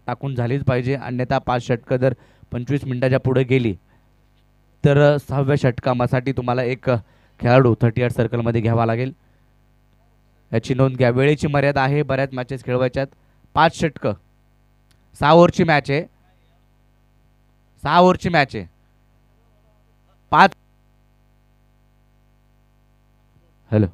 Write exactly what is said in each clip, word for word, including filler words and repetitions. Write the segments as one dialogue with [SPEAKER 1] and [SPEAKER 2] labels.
[SPEAKER 1] टाकून झालीच पाहिजे, अन्यथा पाच षटकं जर पंचवीस मिनिटाच्या पुढे गेली तर सहाव्या षटकामासाठी तुम्हाला एक खेळाडू थर्टी यार्ड सर्कलमध्ये घ्यावा लागेल. याची नोंद घ्या. वेळेची मर्यादा आहे, बऱ्याच मॅचेस खेळवायच्यात. पाच षटकं, सहा ओव्हरची मॅच आहे, सहा ओव्हरची मॅच आहे. पाच हॅलो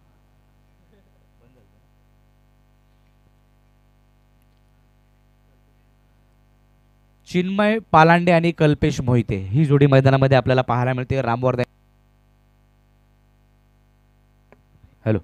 [SPEAKER 1] चिन्मय पालांडे आणि कल्पेश मोहिते ही जोडी मैदानामध्ये आपल्याला पाहायला मिळते. रामवर्धन हॅलो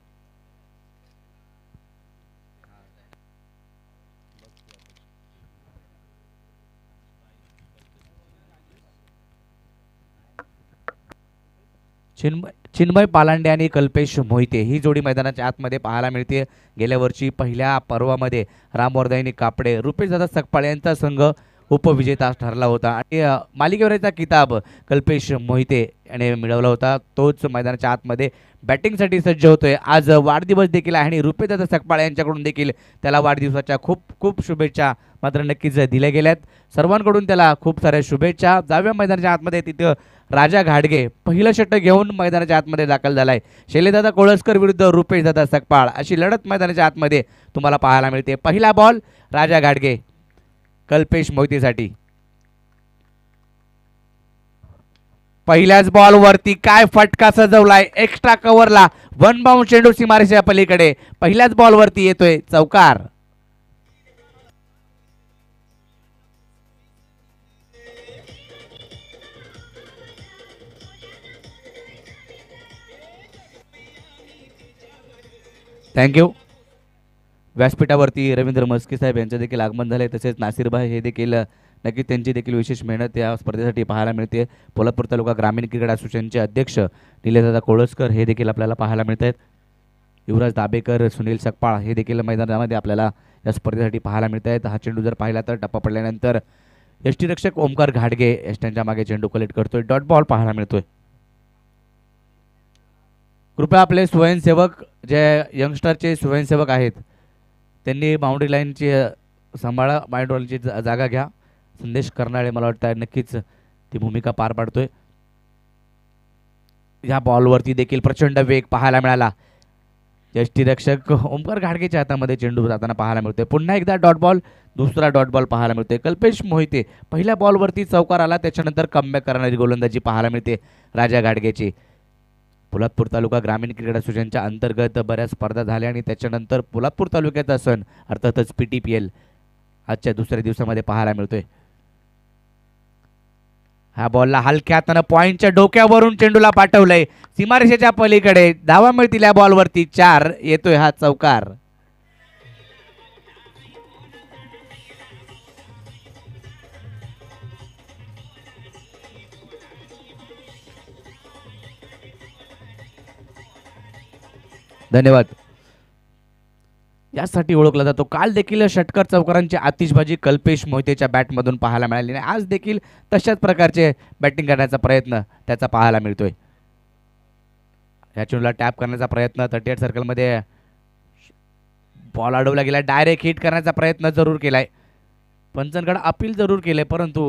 [SPEAKER 1] चिन्मय चिन्मय पालांडे आणि कल्पेश मोहिते ही जोडी मैदानाच्या आतमध्ये पाहायला मिळते. गेल्या वर्षी पहिल्या पर्वामध्ये रामवर्धनी कापडे रुपेश दादा सकपाळ यांचा संघ उपविजेता ठरला होता आणि मालिकेवरचा किताब कल्पेश मोहिते याने मिळवला होता. तोच मैदानाच्या आतमध्ये बॅटिंगसाठी सज्ज होतोय. आज वाढदिवस देखील आहे आणि रुपेश दादा सकपाळ यांच्याकडून देखील त्याला वाढदिवसाच्या खूप खूप शुभेच्छा मात्र नक्कीच दिल्या गेल्यात. सर्वांकडून त्याला खूप साऱ्या शुभेच्छा. दहाव्या मैदानाच्या आतमध्ये तिथं राजा घाडगे पहिलं षटक घेऊन मैदानाच्या आतमध्ये दाखल झालाय. शैलेशदादा कोळसकर विरुद्ध रुपेश दादा सकपाळ अशी लढत मैदानाच्या आतमध्ये तुम्हाला पाहायला मिळते. पहिला बॉल राजा घाडगे कल्पेश मोहितेसाठी. पहिल्याच बॉल वरती काय फटका सजवलाय, एक्स्ट्रा कव्हरला वन बाउंड चेंडू सीमारेषेच्या पलीकडे. पहिल्याच बॉल वरती येतोय चौकार. थँक्यू. व्यासपीठावरती रवींद्र मस्के साहेब यांचं देखील आगमन झाले. तसेच नासिरभाई हे देखील नक्कीच त्यांची देखील विशेष मेहनत या स्पर्धेसाठी पाहायला मिळते. पोलादपूर तालुका ग्रामीण क्रिकेट असोसिएशनचे अध्यक्ष निलेशदादा कोळसकर हे देखील आपल्याला पाहायला मिळत आहेत. युवराज दाबेकर, सुनील सकपाळ हे देखील मैदानामध्ये आपल्याला या स्पर्धेसाठी पाहायला मिळत आहेत. हा चेंडू जर पाहिला तर टप्पा पडल्यानंतर यष्टीरक्षक ओमकार घाडगे यष्ट्यांच्या मागे चेंडू कलेक्ट करतोय. डॉट बॉल पाहायला मिळतोय. कृपया आपले स्वयंसेवक जे यंगस्टरचे स्वयंसेवक आहेत त्यांनी बाउंड्री लाईनची सांभाळा, बाउंड्रीची जागा घ्या. संदेश करणारे मला वाटतं नक्कीच ती भूमिका पार पाडतोय. या बॉलवरती देखील प्रचंड वेग पाहायला मिळाला. यष्टीरक्षक ओमकार घाडगेच्या हातामध्ये चेंडू जाताना पाहायला मिळतोय. पुन्हा एकदा डॉट बॉल, दुसरा डॉट बॉल पाहायला मिळतोय. कल्पेश मोहिते पहिल्या बॉलवरती चौकार आला, त्याच्यानंतर कमबॅक करणारी गोलंदाजी पाहायला मिळते राजा घाडगेची. पोलादपूर तालुका ग्रामीण क्रिकेट असोसिएशनच्या अंतर्गत बऱ्याच स्पर्धा झाल्या आणि त्याच्यानंतर पोलादपूर तालुक्याचा सण अर्थातच पी टी पी एल आजच्या दुसऱ्या दिवसामध्ये पाहायला मिळतोय. हा बॉलला हलक्या हातानं पॉइंटच्या डोक्यावरून चेंडूला पाठवलंय सीमारेषेच्या पलीकडे. धावा मिळतील या बॉलवरती, चार. येतोय हा चौकार. धन्यवाद. यासाठी ओळखला जातो. काल देखील षटकर चौकारांची आतिषबाजी कल्पेश मोहितेच्या बॅटमधून पाहायला मिळाली नाही. आज देखील तशाच प्रकारचे बॅटिंग करण्याचा प्रयत्न त्याचा पाहायला मिळतोय. या चेंडूला टॅप करण्याचा प्रयत्न, थर्टी एट सर्कलमध्ये बॉल अडवला गेला. डायरेक्ट हिट करण्याचा प्रयत्न जरूर केलाय, पंचांकडे अपील जरूर केले, परंतु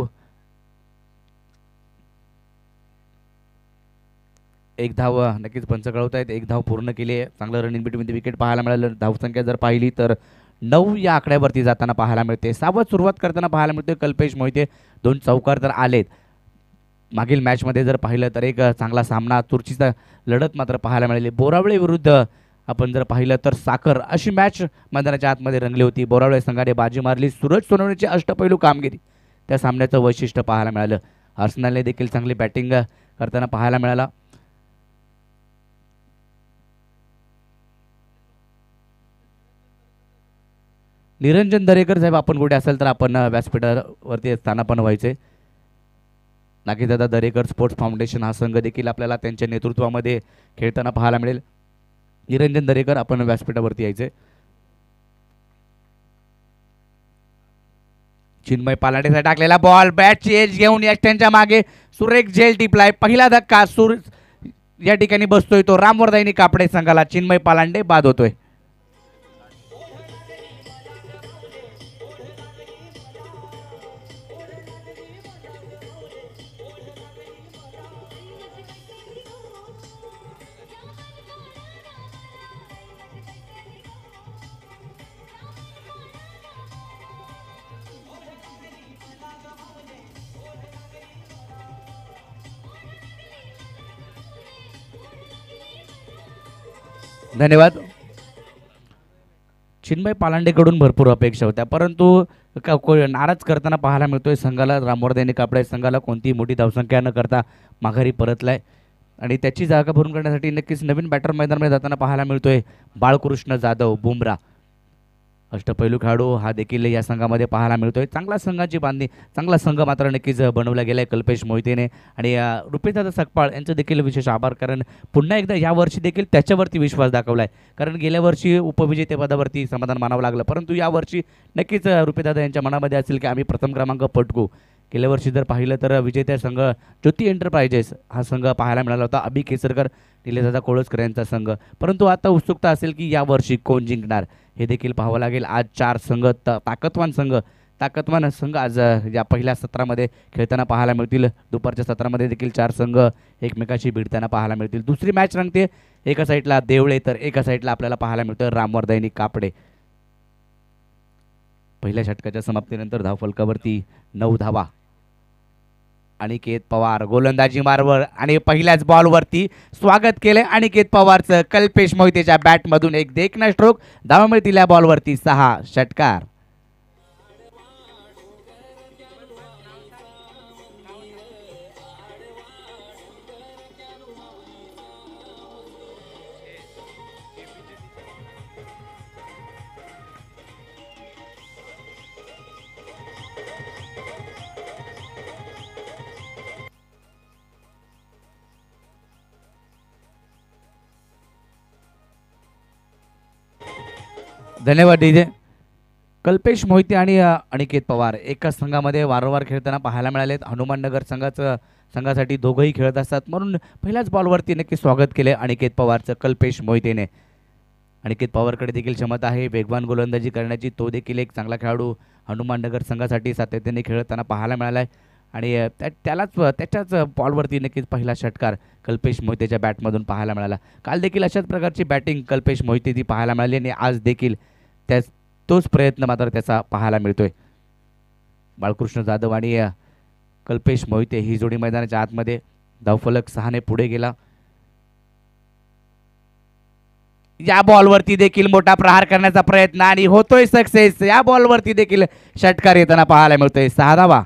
[SPEAKER 1] एक धाव नक्कीच पंच कळवत आहेत. एक धाव पूर्ण केली आहे. चांगलं रनिंग बिटवीन द विकेट पाहायला मिळालं. धावसंख्या जर पाहिली तर नऊ या आकड्यावरती जाताना पाहायला मिळते. सावध सुरुवात करताना पाहायला मिळते कल्पेश मोहिते. दोन चौकार तर आलेत. मागील मॅचमध्ये जर पाहिलं तर एक चांगला सामना, चुरशीचा लढत मात्र पाहायला मिळाली. बोरावळे विरुद्ध आपण जर पाहिलं तर साखर अशी मॅच मैदानाच्या आतमध्ये रंगली होती. बोरावळे संघाने बाजी मारली. सूरज सोनवणेची अष्टपैलू कामगिरी त्या सामन्याचं वैशिष्ट्य पाहायला मिळालं. आर्सेनलने देखील चांगली बॅटिंग करताना पाहायला मिळाला. निरंजन दरेकर साहेब आपण कुठे असेल तर आपण व्यासपीठावरती स्थानापन्न व्हायचे. नागीदादा दरेकर स्पोर्ट्स फाउंडेशन हा संघ देखील आपल्याला त्यांच्या नेतृत्वामध्ये खेळताना पाहायला मिळेल. निरंजन दरेकर आपण व्यासपीठावरती यायचे. चिन्मय पालांडेचा टाकलेला बॉल बॅटची एज घेऊन यष्ट्यांच्या मागे सुरेख झेल टिपलाय. पहिला धक्का सुर या ठिकाणी बसतोय तो रामवर्धनी कापडे संघाला. चिन्मय पालांडे बाद होतोय. धन्यवाद. चिन्मय पालांडेकडून भरपूर अपेक्षा होत्या, परंतु का को नाराज करताना पाहायला मिळतोय संघाला. रामवर्धनी कापडे संघाला कोणतीही मोठी धावसंख्या न करता माघारी परतलाय आणि त्याची जागा भरून काढण्यासाठी नक्कीच नवीन बॅटर मैदानामध्ये जाताना पाहायला मिळतोय बाळकृष्ण जाधव बुमरा. अष्टपैलू खेळाडू हा देखील या संघामध्ये पाहायला मिळतोय. चांगला संघाची बांधणी, चांगला संघ मात्र नक्कीच बनवला गेला आहे कल्पेश मोहितेने आणि रुपेशदादा सकपाळ यांचं देखील विशेष आभार, कारण पुन्हा एकदा यावर्षी देखील त्याच्यावरती विश्वास दाखवला आहे. कारण गेल्या वर्षी उपविजेतेपदावरती समाधान मानावं लागलं, परंतु यावर्षी नक्कीच रुपेशदादा यांच्या मनामध्ये असेल की आम्ही प्रथम क्रमांक पटकू. गेल्या वर्षी जर पाहिलं तर विजेत्या संघ ज्योती एंटरप्राइजेस हा संघ पाहायला मिळाला होता, अभि केसरकर, निलेशदादा कोळसकर यांचा संघ. परंतु आता उत्सुकता असेल की यावर्षी कोण जिंकणार हे देखील पाहावं लागेल. आज चार संघ ताकदवान संघ ताकदवान संघ आज या पहिल्या सत्रामध्ये खेळताना पाहायला मिळतील. दुपारच्या सत्रामध्ये देखील चार संघ एकमेकाशी भिडताना पाहायला मिळतील. दुसरी मॅच रंगते, एका साईडला देवळे तर एका साईडला आपल्याला पाहायला मिळतं रामवर्धनी कापडे. पहिल्या षटकाच्या समाप्तीनंतर धावफलकावरती नऊ धावा. अनिकेत पवार गोलंदाजी मार्वर आणि पहिल्याच बॉलवरती स्वागत केले अनिकेत पवारचं. कल्पेश मोहितेच्या बॅटमधून एक देखणा स्ट्रोक, धावा मिळतील या बॉलवरती सहा. षटकार. धन्यवाद डीजे. कल्पेश मोहिते आणि अनिकेत पवार एकाच संघामध्ये वारंवार खेळताना पाहायला मिळालेत. हनुमाननगर संघाचं संघासाठी दोघंही खेळत असतात, म्हणून पहिल्याच बॉलवरती नक्की स्वागत केले अनिकेत पवारचं कल्पेश मोहितेने. अनिकेत पवारकडे देखील क्षमता आहे वेगवान गोलंदाजी करण्याची, तो देखील एक चांगला खेळाडू हनुमाननगर संघासाठी सातत्याने खेळताना पाहायला मिळाला आहे आणि त्या त्यालाच त्याच्याच बॉलवरती नक्कीच पहिला षटकार कल्पेश मोहितेच्या बॅटमधून पाहायला मिळाला. काल देखील अशाच प्रकारची बॅटिंग कल्पेश मोहिते ती पाहायला मिळाली आणि आज देखील त्या तोच प्रयत्न मात्र त्याचा पाहायला मिळतोय. बाळकृष्ण जाधव आणि कल्पेश मोहिते ही जोडी मैदानाच्या आतमध्ये, धावफलक सहाने पुढे गेला. या बॉलवरती देखील मोठा प्रहार करण्याचा प्रयत्न आणि होतोय सक्सेस. या बॉलवरती देखील षटकार येताना पाहायला मिळतोय, सहा धावा.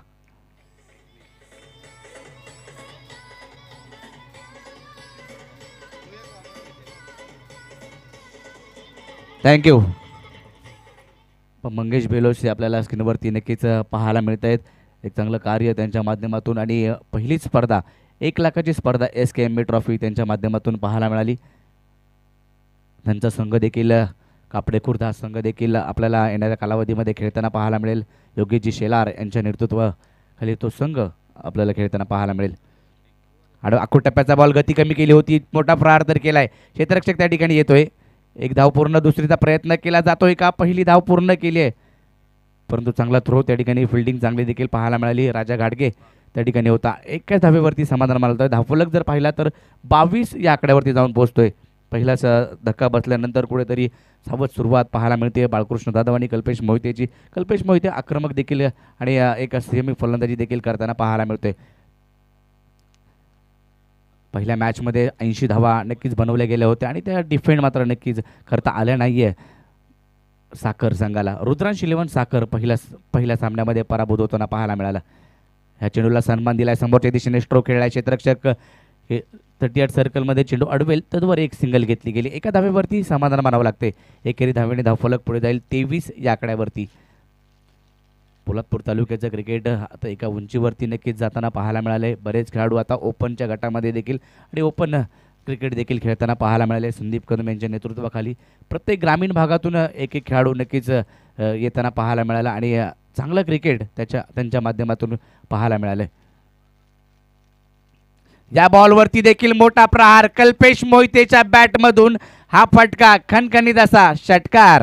[SPEAKER 1] थँक्यू. मंगेश बेलोशी आपल्याला स्क्रीनवरती नक्कीच पाहायला मिळत आहेत. एक चांगलं कार्य त्यांच्या माध्यमातून आणि पहिलीच स्पर्धा एक लाखाची स्पर्धा S K M A trophy त्यांच्या माध्यमातून पाहायला मिळाली. त्यांचा संघ देखील कापडे खुर्द हा संघ देखील आपल्याला येणाऱ्या कालावधीमध्ये खेळताना पाहायला मिळेल. योगेशजी शेलार यांच्या नेतृत्वाखाली तो संघ आपल्याला खेळताना पाहायला मिळेल. आड आखूड टप्प्याचा बॉल गती कमी केली होती, मोठा प्रहार तर केलाय. क्षेत्ररक्षक त्या ठिकाणी येतोय. एक धाव पूर्ण, दुसरीचा प्रयत्न केला जातोय का? पहिली धाव पूर्ण केली आहे, परंतु चांगला थ्रो त्या ठिकाणी, फिल्डिंग चांगली देखील पाहायला मिळाली. राजा घाडगे त्या ठिकाणी होता. एकाच धावेवरती समाधान मानतोय. धावफलक जर पाहिला तर बावीस या आकड्यावरती जाऊन पोहोचतोय. पहिलाच धक्का बसल्यानंतर कुठेतरी सावध सुरुवात पाहायला मिळते बाळकृष्ण जाधव आणि कल्पेश मोहितेची. कल्पेश मोहिते आक्रमक देखील आणि एक सेमी फलंदाजी देखील करताना पाहायला मिळते. पहिल्या मॅचमध्ये ऐंशी धावा नक्कीच बनवल्या गेल्या होत्या आणि त्या डिफेंड मात्र नक्कीच करता आल्या नाही आहे साखर संघाला. रुद्रांश इलेव्हन साखर पहिल्या पहिल्या सामन्यामध्ये पराभूत होताना पाहायला मिळाला. ह्या चेंडूला सन्मान दिलाय. समोरच्या दिशेने स्ट्रोक खेळलाय. क्षेत्ररक्षक हे थर्टी आठ सर्कलमध्ये चेंडू अडवेल तद्वर एक सिंगल घेतली गेली. एका धावेवरती समाधान मानावं लागते. एकेरी धावेने धावफलक पुढे जाईल तेवीस या आकड्यावरती. पोलादपूर तालुक्याचं क्रिकेट आता एका उंचीवरती नक्कीच जाताना पाहायला मिळाले. बरेच खेळाडू आता ओपनच्या गटामध्ये देखील आणि ओपन क्रिकेट देखील खेळताना पाहायला मिळाले. संदीप कदम यांच्या नेतृत्वाखाली प्रत्येक ग्रामीण भागातून एक एक खेळाडू नक्कीच येताना पाहायला मिळाला आणि चांगलं क्रिकेट त्याच्या त्यांच्या माध्यमातून पाहायला मिळाले. या बॉलवरती देखील मोठा प्रहार कल्पेश मोहितेच्या बॅटमधून. हा फटका खणखणीत असा षटकार.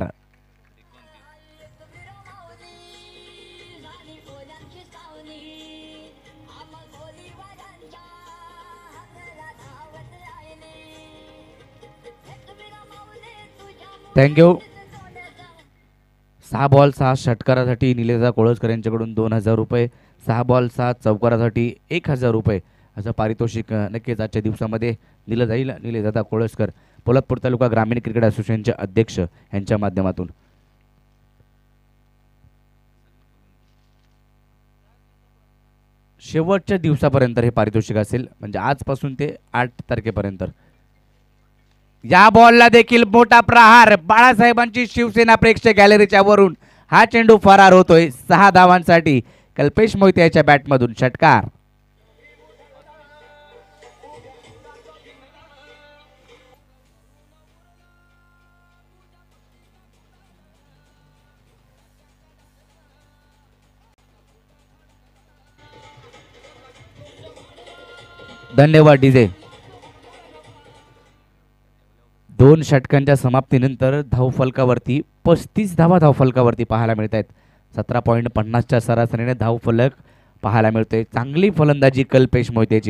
[SPEAKER 1] थँक्यू. सहा बॉल सहा षटकारासाठी निलेशदादा कोळसकर यांच्याकडून दोन हजार रुपये, सहा बॉल सहा चौकारासाठी एक हजार रुपये असं पारितोषिक नक्कीच आजच्या दिवसामध्ये दिलं जाईल. निलेशदादा कोळसकर पोलादपूर तालुका ग्रामीण क्रिकेट असोसिएशनचे अध्यक्ष यांच्या माध्यमातून. शेवटच्या दिवसापर्यंत हे पारितोषिक असेल, म्हणजे आजपासून ते आठ तारखेपर्यंत. या बॉलला देखील मोठा प्रहार. बाळासाहेबांची शिवसेना प्रेक्षक गॅलरीच्या वरून हा चेंडू फरार होतोय. सहा धावांसाठी कल्पेश मोहिते याच्या बॅटमधून षटकार. धन्यवाद डीजे. दोन षटकांच्या समाप्तीनंतर धावफलकावरती पस्तीस धावा धावफलकावरती पाहायला मिळत आहेत. सतरा पॉईंट पन्नासच्या सरासरीने धावफलक पाहायला मिळतोय. चांगली फलंदाजी कल्पेश मोहितेची.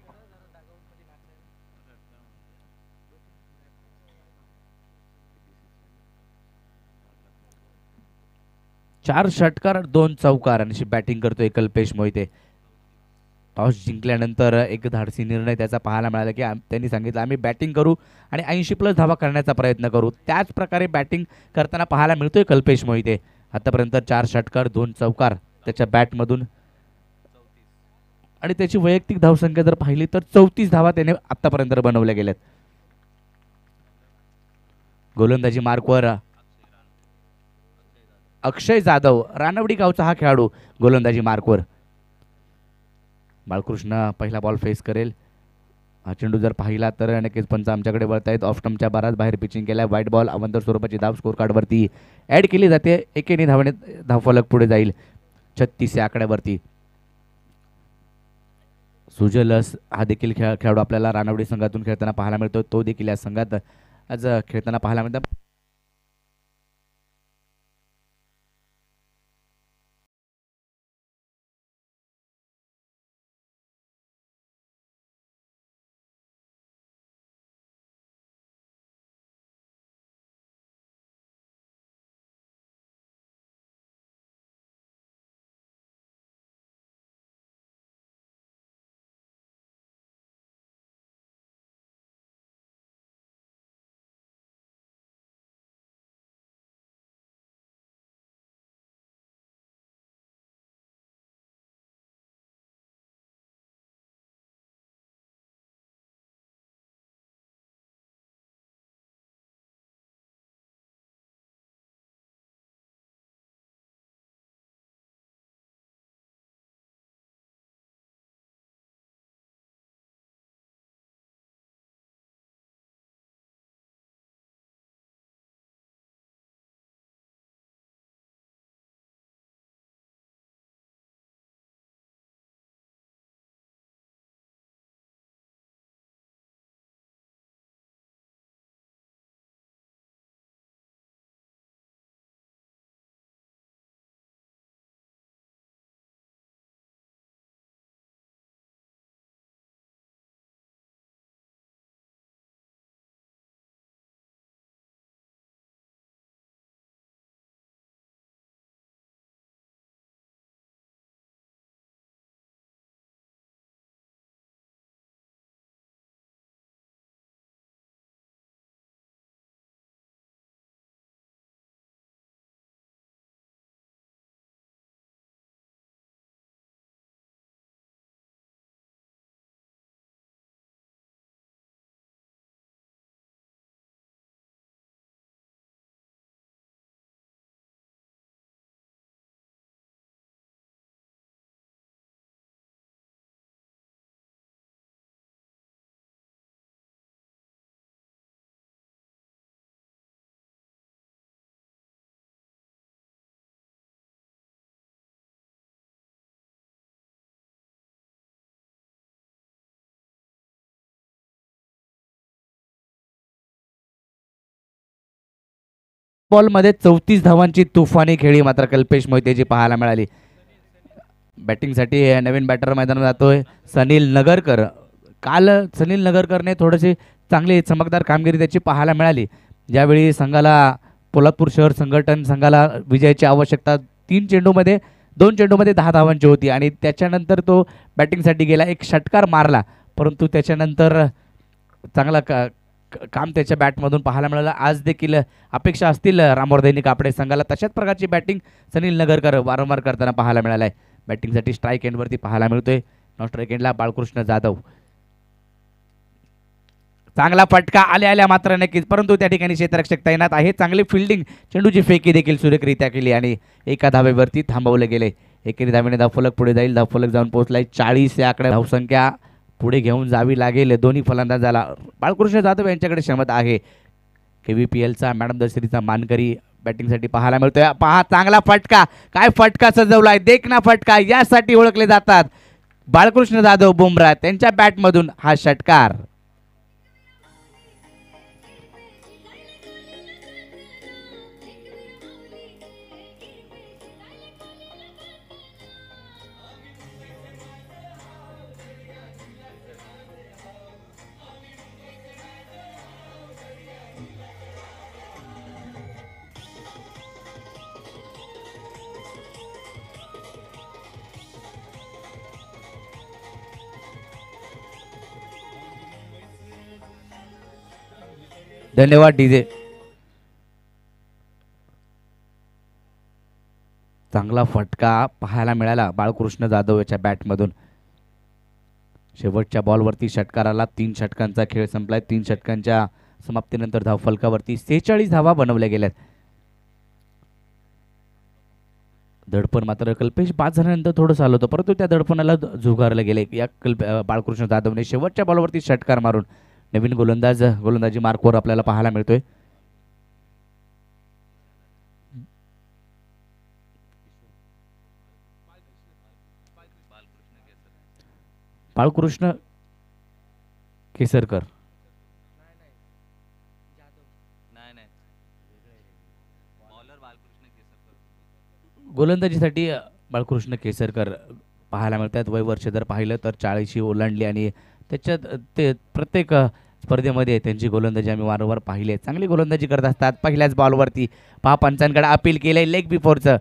[SPEAKER 1] चार षटकार दोन चौकार अशी बॅटिंग करतोय कल्पेश मोहिते. टॉस जिंकल्यानंतर एक धाडसी निर्णय त्याचा पाहायला मिळाला की त्यांनी सांगितलं आम्ही बॅटिंग करू आणि ऐंशी प्लस धावा करण्याचा प्रयत्न करू. त्याच प्रकारे बॅटिंग करताना पाहायला मिळतोय कल्पेश मोहिते. आतापर्यंत चार षटकार दोन चौकार त्याच्या बॅटमधून आणि त्याची वैयक्तिक धावसंख्या जर पाहिली तर चौतीस धावा त्याने आतापर्यंत बनवल्या गेल्यात. गोलंदाजी मार्कवर अक्षय जाधव, रानवडी गावचा हा खेळाडू गोलंदाजी मार्कवर. बाळकृष्ण पहिला बॉल फेस करेल. हा चेंडू जर पाहिला तर नक्कीच पंच आमच्याकडे वळत आहेत. ऑफ स्टंपच्या बारात बाहेर पिचिंग केल्या. व्हाईट बॉल अवंतर स्वरूपाची धाव स्कोर कार्डवरती ऍड केली जाते. एकेने धावणे धावफलक पुढे जाईल छत्तीस या आकड्यावरती. सुजलस हा देखील खेळ खेळाडू आपल्याला रानवडी संघातून खेळताना पाहायला मिळतो. तो देखील या संघात आज खेळताना पाहायला मिळतो. बॉलमध्ये चौतीस धावांची तुफानी खेळी मात्र कल्पेश मोहितेची पाहायला मिळाली. बॅटिंगसाठी नवीन बॅटर मैदानात जातोय सनील नगरकर. काल सनील नगरकरने थोडेसे चांगली चमकदार कामगिरी त्याची पाहायला मिळाली. ज्यावेळी संघाला पोलादपूर शहर संघटन संघाला विजयाची आवश्यकता तीन चेंडूमध्ये दोन चेंडूमध्ये दहा धावांची होती आणि त्याच्यानंतर तो बॅटिंगसाठी गेला. एक षटकार मारला परंतु त्याच्यानंतर चांगला का क- काम त्याच्या बॅटमधून पाहायला मिळालं. आज देखील अपेक्षा असतील रामवर्धनी कापडे संघाला तशाच प्रकारची बॅटिंग सनील नगरकर वारंवार करताना पाहायला मिळालं आहे. बॅटिंगसाठी स्ट्राईक एंडवरती पाहायला मिळतोय. नॉन स्ट्राईक एंडला बाळकृष्ण जाधव. चांगला फटका आल्या आल्या मात्र नक्कीच, परंतु त्या ठिकाणी क्षेत्ररक्षक तैनात आहे. चांगली फिल्डिंग, चेंडूची फेकी देखील सुरेखरित्या केली आणि एका धावेवरती थांबवले गेले. एकेरी धावेने धावफलक पुढे जाईल. धावफलक जाऊन पोहोचलाय चाळीस या आकडे. धावसंख्या पुढे घेऊन जावी लागेल दोन्ही फलंदाजाला. बाळकृष्ण जाधव यांच्याकडे क्षमता आहे. के व्ही पी एलचा मॅडम द सिरीजचा मानकरी बॅटिंगसाठी पाहायला मिळतोय. पहा चांगला फटका, काय फटका सजवलाय, देखना फटका यासाठी ओळखले जातात बाळकृष्ण जाधव बुमराह. त्यांच्या बॅटमधून हा षटकार. धन्यवाद डीजे. चांगला फटका पाहायला मिळाला बाळकृष्ण जाधव याच्या बॅटमधून. शेवटच्या बॉलवरती षटकाराला. तीन षटकांचा खेळ संपलाय. तीन षटकांच्या समाप्तीनंतर धावफलकावरती सेहेचाळीस धावा बनवल्या गेल्यात. दडपण मात्र कल्पेश बाद झाल्यानंतर थोडंसं आलं होतं, परंतु त्या दडपणाला झुगारलं गेले या कल्प बाळकृष्ण जाधवने. शेवटच्या बॉलवरती षटकार मारून नवीन गोलंदाज गोलंदाजी मार्कवर आपल्याला पाहायला मिळतोय. बाळकृष्ण केसरकर. गोलंदाजीसाठी बाळकृष्ण केसरकर पाहायला मिळतात. वय वर्ष जर पाहिलं तर चाळीशी ओलांडली आणि त्याच्यात ते प्रत्येक स्पर्धेमध्ये त्यांची गोलंदाजी आम्ही वारंवार पाहिली आहे. चांगली गोलंदाजी करत असतात. पहिल्याच बॉलवरती पहा पंचांकडे अपील केलंय लेग बिफोरचं,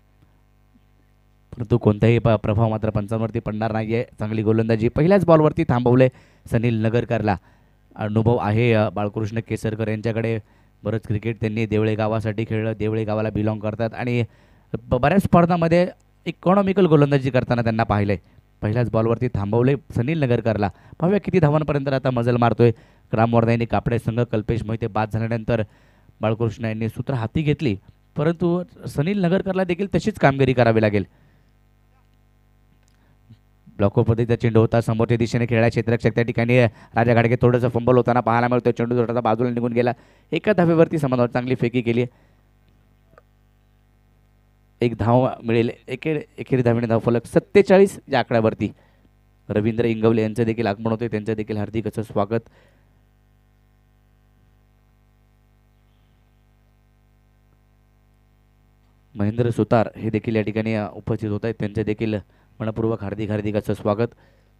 [SPEAKER 1] परंतु कोणताही प प्रभाव मात्र पंचांवरती पडणार नाही आहे. चांगली गोलंदाजी पहिल्याच बॉलवरती थांबवले सनील नगरकरला. अनुभव आहे बाळकृष्ण केसरकर यांच्याकडे. बरंच क्रिकेट त्यांनी देवळे गावासाठी खेळलं. देवळे गावाला बिलॉंग करतात आणि बऱ्याच स्पर्धांमध्ये इकॉनॉमिकल गोलंदाजी करताना त्यांना पाहिलंय. पहिल्याच बॉलवरती थांबवले सनील नगरकरला. पाहूया किती धावांपर्यंत आता मजल मारतोय रामवर्धनी कापडे संघ. कल्पेश मोहिते बाद झाल्यानंतर बाळकृष्ण यांनी सूत्र हाती घेतली, परंतु सनील नगरकरला देखील तशीच कामगिरी करावी लागेल. ब्लॉक पद्धतीचा चेंडू होता. समोरच्या दिशेने खेळला क्षेत्ररक्षक त्या ठिकाणी राजा घाडगे थोडंसं फंबल होताना पाहायला मिळतोय. चेंडू थोडासा बाजूला निघून गेला. एका धावेवरती समाधान. चांगली फेकी केली. एक धाव मिळेल. एके एकेरी धावेने धावफलक सत्तेचाळीस या आकड्यावरती. रवींद्र इंगवले यांचं देखील आगमन होते. त्यांचं देखील हार्दिक असं स्वागत. महेंद्र सुतार हे देखील या ठिकाणी उपस्थित होत आहेत. त्यांचे देखील मनपूर्वक हार्दिक हार्दिक असं स्वागत.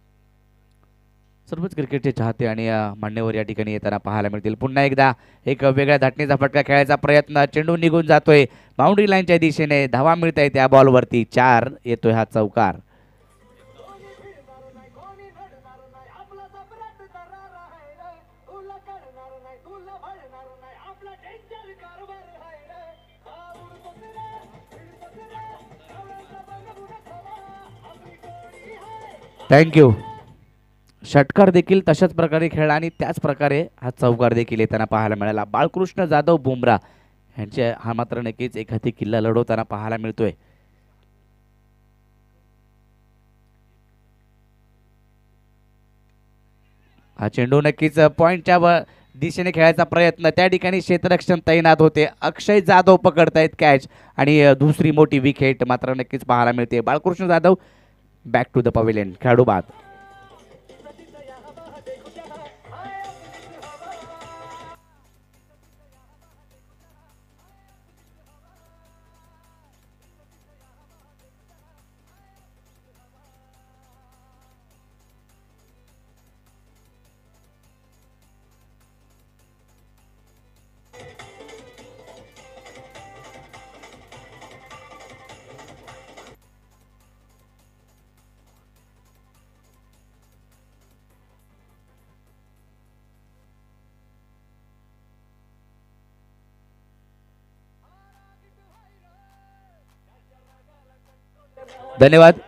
[SPEAKER 1] सर्वच क्रिकेटचे चाहते आणि मान्यवर या ठिकाणी येताना पाहायला मिळतील. पुन्हा एकदा एक वेगळ्या धाटणीचा फटका खेळायचा प्रयत्न. चेंडू निघून जातोय बाउंड्री लाईनच्या दिशेने. धावा मिळत आहे त्या बॉलवरती. चार येतोय हा चौकार. थँक्यू. षटकार देखील तशाच प्रकारे खेळला आणि त्याच प्रकारे हा चौकार देखील येताना पाहायला मिळाला. बाळकृष्ण जाधव बुमराह यांचे हा मात्र नक्कीच एखादी किल्ला लढवताना पाहायला मिळतोय. हा चेंडू नक्कीच पॉइंटच्या दिशेने खेळायचा प्रयत्न. त्या ठिकाणी क्षेत्ररक्षण तैनात होते. अक्षय जाधव पकडतायत कॅच आणि दुसरी मोठी विकेट मात्र नक्कीच पाहायला मिळते. Balkrishna Jadhav back to the pavilion. खेळाडू बाद. धन्यवाद.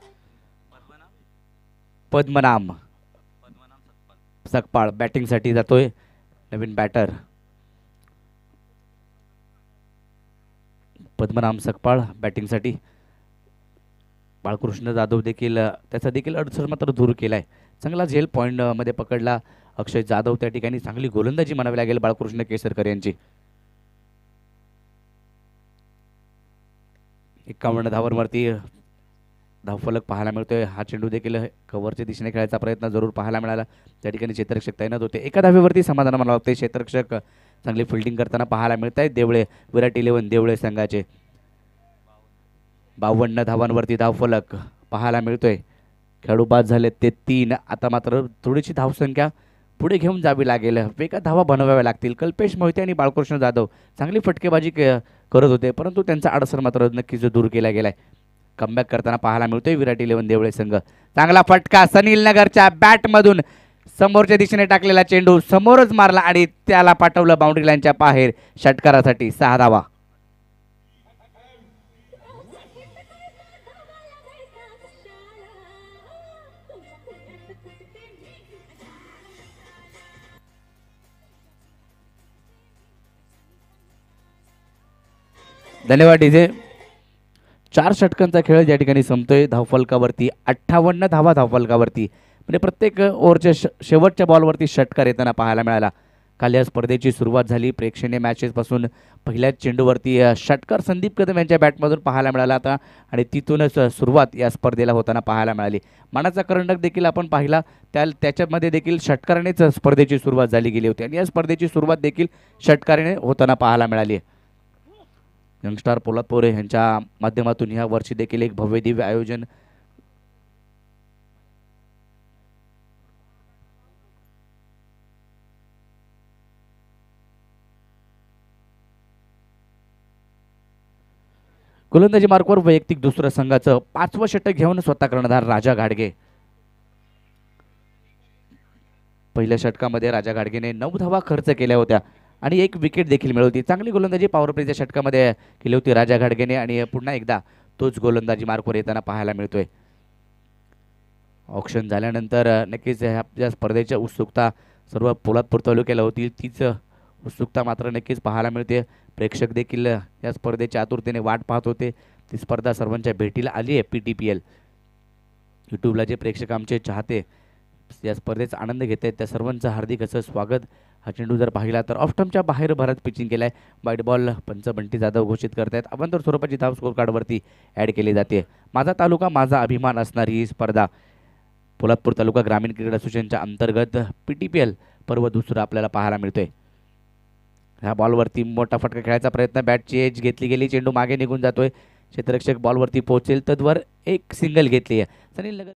[SPEAKER 1] पद्मनाम सकपाळ बॅटिंगसाठी जातोय. नवीन बॅटर पद्मनाम सकपाळ बॅटिंगसाठी. बाळकृष्ण जाधव देखील त्याचा देखील अडसर मात्र दूर केलाय. चांगला झेल पॉईंट मध्ये पकडला अक्षय जाधव. त्या ठिकाणी चांगली गोलंदाजी म्हणावी लागेल बाळकृष्ण केसरकर यांची. एकावन्न धावांवरती धावफलक पाहायला मिळतोय. हा चेंडू देखील कव्हरच्या दिशेने खेळायचा प्रयत्न जरूर पाहायला मिळाला. त्या ठिकाणी क्षेत्ररक्षक तैनात होते. एका धावेवरती समाधान मला वाटते. क्षेत्ररक्षक चांगली फिल्डिंग करताना पाहायला मिळत आहेत. देवळे विराट इलेव्हन देवळे संघाचे. बावन्न धावांवरती धावफलक पाहायला मिळतोय. खेळाडू बाद झाले ते तीन. आता मात्र थोडीशी धावसंख्या पुढे घेऊन जावी लागेल. वेगात धावा बनवाव्या लागतील. कल्पेश मोहिते आणि बाळकृष्ण जाधव चांगली फटकेबाजी करत होते, परंतु त्यांचा अडसर मात्र नक्कीच दूर केला गेलाय. कमबॅक करताना पाहायला मिळतोय विराट इलेव्हन देवळे संघ. चांगला फटका सनील नगरच्या बॅटमधून समोरच्या दिशेने टाकलेला चेंडू समोरच मारला आणि त्याला पाठवलं बाउंड्री लाईनच्या बाहेर षटकारासाठी. सहा धावा. धन्यवाद डीजे. चार षटकांचा खेळ या ठिकाणी संपतोय. धावफलकावरती अठ्ठावन्न धावा धावफलकावरती. म्हणजे प्रत्येक ओव्हरच्या शेवटच्या बॉलवरती षटकार येताना पाहायला मिळाला. काल या स्पर्धेची सुरुवात झाली प्रेक्षणीय मॅचेसपासून. पहिल्याच चेंडूवरती षटकार संदीप कदम यांच्या बॅटमधून पाहायला मिळाला आता आणि तिथूनच सुरुवात या स्पर्धेला होताना पाहायला मिळाली. मानाचा करंडक देखील आपण पाहिला. त्या त्याच्यामध्ये देखील षटकारानेच स्पर्धेची सुरुवात झाली गेली होती आणि या स्पर्धेची सुरुवात देखील षटकाराने होताना पाहायला मिळाली. यंगस्टार पोलादपूर यांच्या माध्यमातून ह्या वर्षी देखील एक भव्य दिव्य आयोजन गोलंदाजी मार्कवर वैयक्तिक दुसरं संघाचं पाचवं षटक घेऊन स्वतः कर्णधार राजा घाडगे. पहिल्या षटकामध्ये राजा घाडगेने नऊ धावा खर्च केल्या होत्या आणि एक विकेट देखील मिळवली. चांगली गोलंदाजी पॉवर प्लेच्या षटकामध्ये केली होती राजा घाडगेने आणि पुन्हा एकदा तोच गोलंदाजी मार्कवर येताना पाहायला मिळतोय. ऑक्शन झाल्यानंतर नक्कीच या स्पर्धेच्या उत्सुकता सर्व पोलादपूर तालुक्याला होती. तीच उत्सुकता मात्र नक्कीच पाहायला मिळते. प्रेक्षक देखील या स्पर्धेच्या आतुरतेने वाट पाहत होते. ती स्पर्धा सर्वांच्या भेटीला आली आहे. पी टी पी एल यूट्यूबला जे प्रेक्षक आमचे चाहते या स्पर्धेचा आनंद घेत आहेत त्या सर्वांचं हार्दिक असं स्वागत. हा चेंडू जर पाहिला तर ऑफस्टम्पच्या बाहेर भरत पिचिंग केलाय. वाईट बॉल पंच बंटी जाधव घोषित करतायत. अवंतर स्वरूपाची धाव स्कोर कार्डवरती ॲड केली जाते. माझा तालुका माझा अभिमान असणारी ही स्पर्धा पोलादपूर तालुका ग्रामीण क्रिकेट असोसिएशनच्या अंतर्गत पी टी पी एल पर्व दुसरं आपल्याला पाहायला मिळतोय. ह्या बॉलवरती मोठा फटका खेळायचा प्रयत्न. बॅटची एज घेतली गेली. चेंडू मागे निघून जातोय. क्षेत्ररक्षक बॉलवरती पोहोचेल तद्वर एक सिंगल घेतली आहे. सनील नगर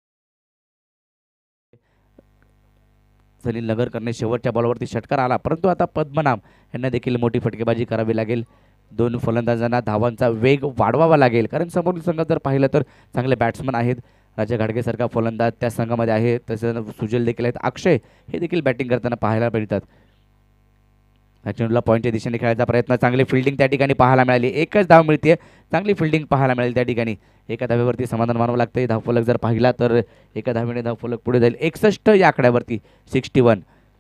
[SPEAKER 1] सनील नगरकरने शेवटच्या बॉलवरती षटकार आला, परंतु आता पद्मनाम यांना देखील मोठी फटकेबाजी करावी लागेल. दोन फलंदाजांना धावांचा वेग वाढवावा लागेल, कारण समोरील संघात जर पाहिलं तर चांगले बॅट्समन आहेत. राजा घाडगेसारखा फलंदाज त्या संघामध्ये आहे. तसं सुजल देखील आहेत. अक्षय हे देखील बॅटिंग करताना पाहायला मिळतात. या चेंडूला पॉईंटच्या दिशेने खेळायचा प्रयत्न. चांगली फिल्डिंग त्या ठिकाणी पाहायला मिळाली. एकच धाव मिळते. चांगली फिल्डिंग पाहायला मिळेल त्या ठिकाणी. एका धावेवरती समाधान मानावं लागतं. धावफलक जर पाहिला तर एका धावेने धावफलक पुढे जाईल. एकसष्ट या आकड्यावरती सिक्स्टी वन.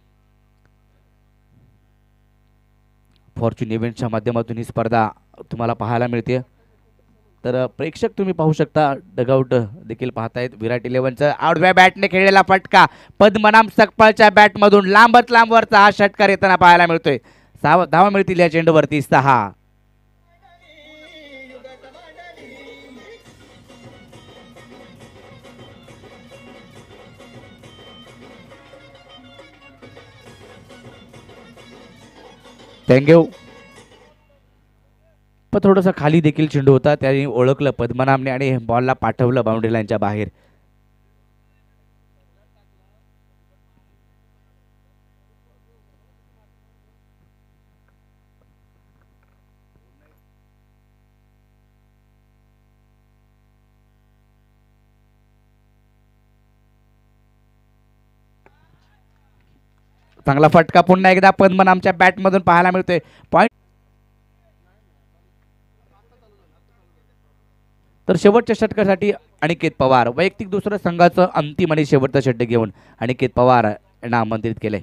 [SPEAKER 1] फॉर्च्यून इव्हेंटच्या माध्यमातून ही स्पर्धा तुम्हाला पाहायला मिळते. तर प्रेक्षक तुम्ही पाहू शकता. डगआउट देखील पाहतायत. विराट इलेव्हनचा आडव्या बॅटने खेळलेला फटका पद्मनाम सकपाळच्या बॅटमधून लांबच लांबवरचा हा षटकार येताना पाहायला मिळतोय. सहा धावा मिळतील या चेंडूवरती. सहा. थँक्यू. पण थोडंसं खाली देखील चेंडू होता. त्याने ओळखलं पद्मनामने आणि बॉलला पाठवलं बाउंड्री लाईनच्या बाहेर. चांगला फटका पुन्हा एकदा पद्मनामच्या बॅटमधून पाहायला मिळतोय. पॉईंट तर शेवटच्या षटकासाठी अनिकेत पवार वैयक्तिक दुसऱ्या संघाचं अंतिम आणि शेवटचं षटक घेऊन अनिकेत पवार यांना आमंत्रित केले.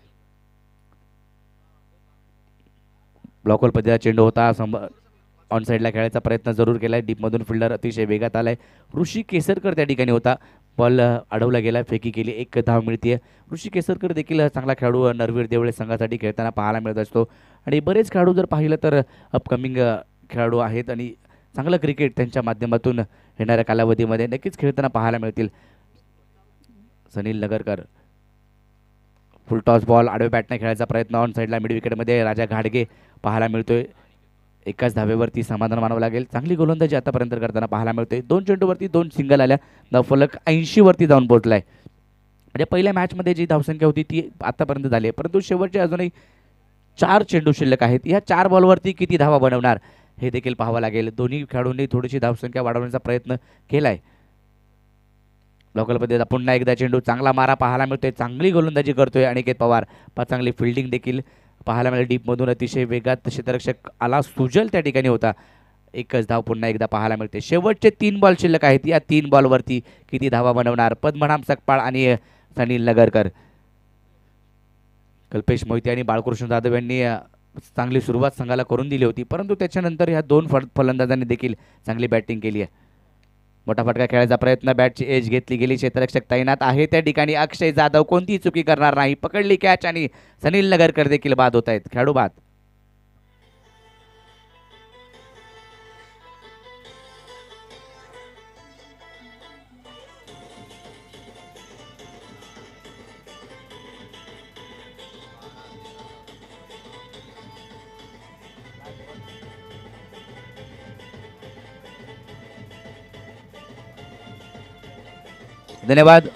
[SPEAKER 1] ब्लॉकवर पद्धतीचा चेंडू होता, ऑन साईडला खेळायचा प्रयत्न जरूर केलाय. डीपमधून फिल्डर अतिशय वेगात आलाय. ऋषी केसरकर त्या ठिकाणी होता, बॉल अडवला गेला, फेकी केली, एक धाव मिळते. ऋषी केसरकर देखील चांगला खेळाडू नरवीर देवळे संघासाठी खेळताना पाहायला मिळत असतो आणि बरेच खेळाडू जर पाहिलं तर अपकमिंग खेळाडू आहेत आणि चांगलं क्रिकेट त्यांच्या माध्यमातून येणाऱ्या कालावधीमध्ये नक्कीच खेळताना पाहायला मिळतील. Sunil Nagarkar full toss ball आडवे बॅटने खेळायचा प्रयत्न, ऑन साईडला मिड विकेटमध्ये राजा घाडगे पाहायला मिळतोय. एकाच धावेवरती समाधान मानावं लागेल. चांगली गोलंदाजी आतापर्यंत करताना पाहायला मिळते. दोन चेंडूवरती दोन सिंगल आल्या, धावफलक ऐंशी वरती जाऊन पोहोचलाय. म्हणजे पहिल्या मॅचमध्ये जी धावसंख्या होती ती आतापर्यंत झाली आहे, परंतु शेवटचे अजूनही चार चेंडू शिल्लक आहेत. या चार बॉलवरती किती धावा बनवणार हे देखील पाहावं लागेल. दोन्ही खेळाडूंनी थोडीशी धावसंख्या वाढवण्याचा प्रयत्न केलाय. लोकल पद्धतीचा पुन्हा एकदा चेंडू, चांगला मारा पाहायला मिळतोय. चांगली गोलंदाजी करतोय अनिकेत पवार, चांगली फिल्डिंग देखील पाहायला मिळेल. डीपमधून अतिशय वेगात क्षेत्ररक्षक आला सुजल त्या ठिकाणी होता. एकच धाव पुन्हा एकदा पाहायला मिळते. शेवटचे तीन बॉल शिल्लक आहेत. या तीन बॉलवरती किती धावा बनवणार पद्मनाभ सकपाळ आणि सनील नगरकर. कल्पेश मोहिते आणि बाळकृष्ण जाधव यांनी चांगली सुरुवात संघाला करून दिली होती, परंतु त्याच्यानंतर ह्या दोन फलंदाजांनी देखील चांगली बॅटिंग केली आहे. मोठा फटका खेळायचा प्रयत्न, बॅटची एज घेतली गेली. क्षेत्ररक्षक तैनात आहे त्या ठिकाणी. अक्षय जाधव कोणतीही चुकी करणार नाही. पकडली कॅच आणि सनील नगरकर देखील बाद होत आहेत. खेळाडू बाद. धन्यवाद.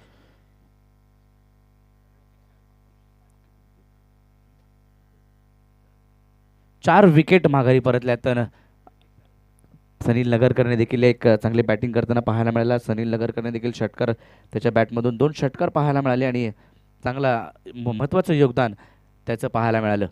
[SPEAKER 1] चार विकेट माघारी परतल्या तर सनील नगरकरने देखील एक चांगली बॅटिंग करताना पाहायला मिळाला. सनील नगरकरने देखील षटकार त्याच्या बॅटमधून दोन षटकार पाहायला मिळाले आणि चांगला महत्त्वाचं योगदान त्याचं पाहायला मिळालं.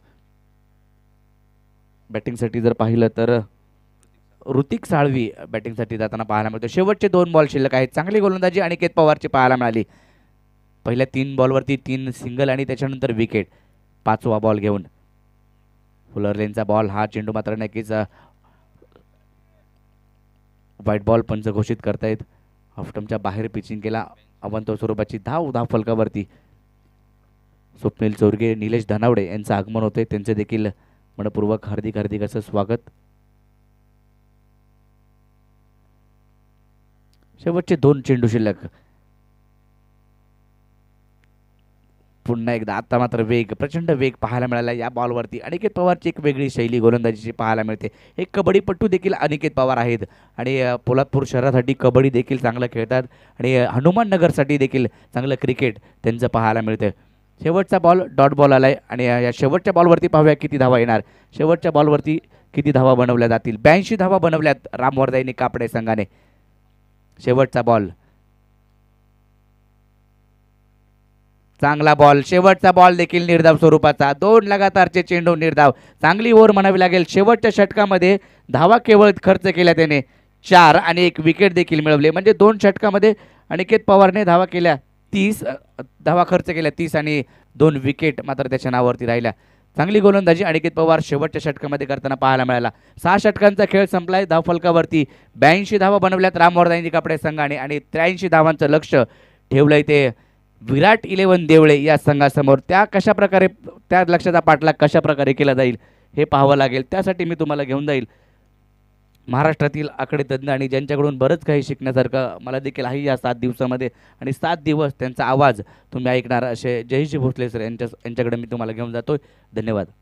[SPEAKER 1] बॅटिंगसाठी जर पाहिलं तर ऋतिक साळवी बॅटिंगसाठी जाताना पाहायला मिळतो. शेवटचे दोन बॉल शिल्लक आहेत. चांगली गोलंदाजी अनिकेत पवारची पाहायला मिळाली. पहिल्या तीन बॉलवरती तीन सिंगल आणि त्याच्यानंतर विकेट. पाचवा बॉल घेऊन फुलर लेनचा बॉल, हा चेंडू मात्र नक्कीच व्हाईट बॉल पंच घोषित करतायत. ऑफस्टंपच्या बाहेर पिचिंग केला. अवंत स्वरूपाची धाव धाव फलकावरती स्वप्नील चोरगे, निलेश धनावडे यांचं आगमन होते. त्यांचे देखील मनपूर्वक हार्दिक हार्दिक असं स्वागत. शेवटचे दोन चेंडू शिल्लक. पुन्हा एकदा आता मात्र वेग, प्रचंड वेग पाहायला मिळाला या बॉलवरती. अनिकेत पवारची एक वेगळी शैली गोलंदाजीची पाहायला मिळते. एक कबड्डीपटू देखील अनिकेत पवार आहेत आणि पोलादपूर शहरासाठी कबड्डी देखील चांगलं खेळतात आणि हनुमान नगरसाठी देखील चांगलं क्रिकेट त्यांचं पाहायला मिळतं. शेवटचा बॉल डॉट बॉल आलाय आणि या शेवटच्या बॉलवरती पाहूया किती धावा येणार. शेवटच्या बॉलवरती किती धावा बनवल्या जातील. ब्याऐंशी धावा बनवल्यात रामवर्धाईनी कापडे संघाने. शेवटचा बॉल, चांगला बॉल, शेवटचा बॉल देखील निर्धाव स्वरूपाचा. दोन लगातारचे चेंडू निर्धाव. चांगली ओव्हर म्हणावी लागेल. शेवटच्या षटकामध्ये धावा केवळ खर्च केल्या त्याने चार आणि एक विकेट देखील मिळवले. म्हणजे दोन षटकामध्ये अनिकेत पवारने धावा केल्या तीस, धावा खर्च केल्या तीस आणि दोन विकेट मात्र त्याच्या नावावरती राहिल्या. चांगली गोलंदाजी अनिकेत पवार शेवटच्या षटकामध्ये करताना पाहायला मिळाला. सहा षटकांचा खेळ संपलाय. धाव फलकावरती ब्याऐंशी धावा बनवल्यात रामवर्धाईनी कापडे संघाने आणि त्र्याऐंशी धावांचं लक्ष ठेवलंय ते विराट इलेव्हन देवळे या संघासमोर. त्या कशा प्रकारे त्या लक्षाचा पाठलाग कशा प्रकारे केला जाईल हे पाहावं लागेल. त्यासाठी मी तुम्हाला घेऊन जाईल महाराष्ट्रातील आकडे तज्ज्ञ आणि ज्यांच्याकडून बरंच काही शिकण्यासारखं मला देखील आहे या सात दिवसामध्ये. आणि सात दिवस त्यांचा आवाज तुम्ही ऐकणार असे जयजी भोसले सर यांच्या यांच्याकडे मी तुम्हाला घेऊन जातोय. धन्यवाद.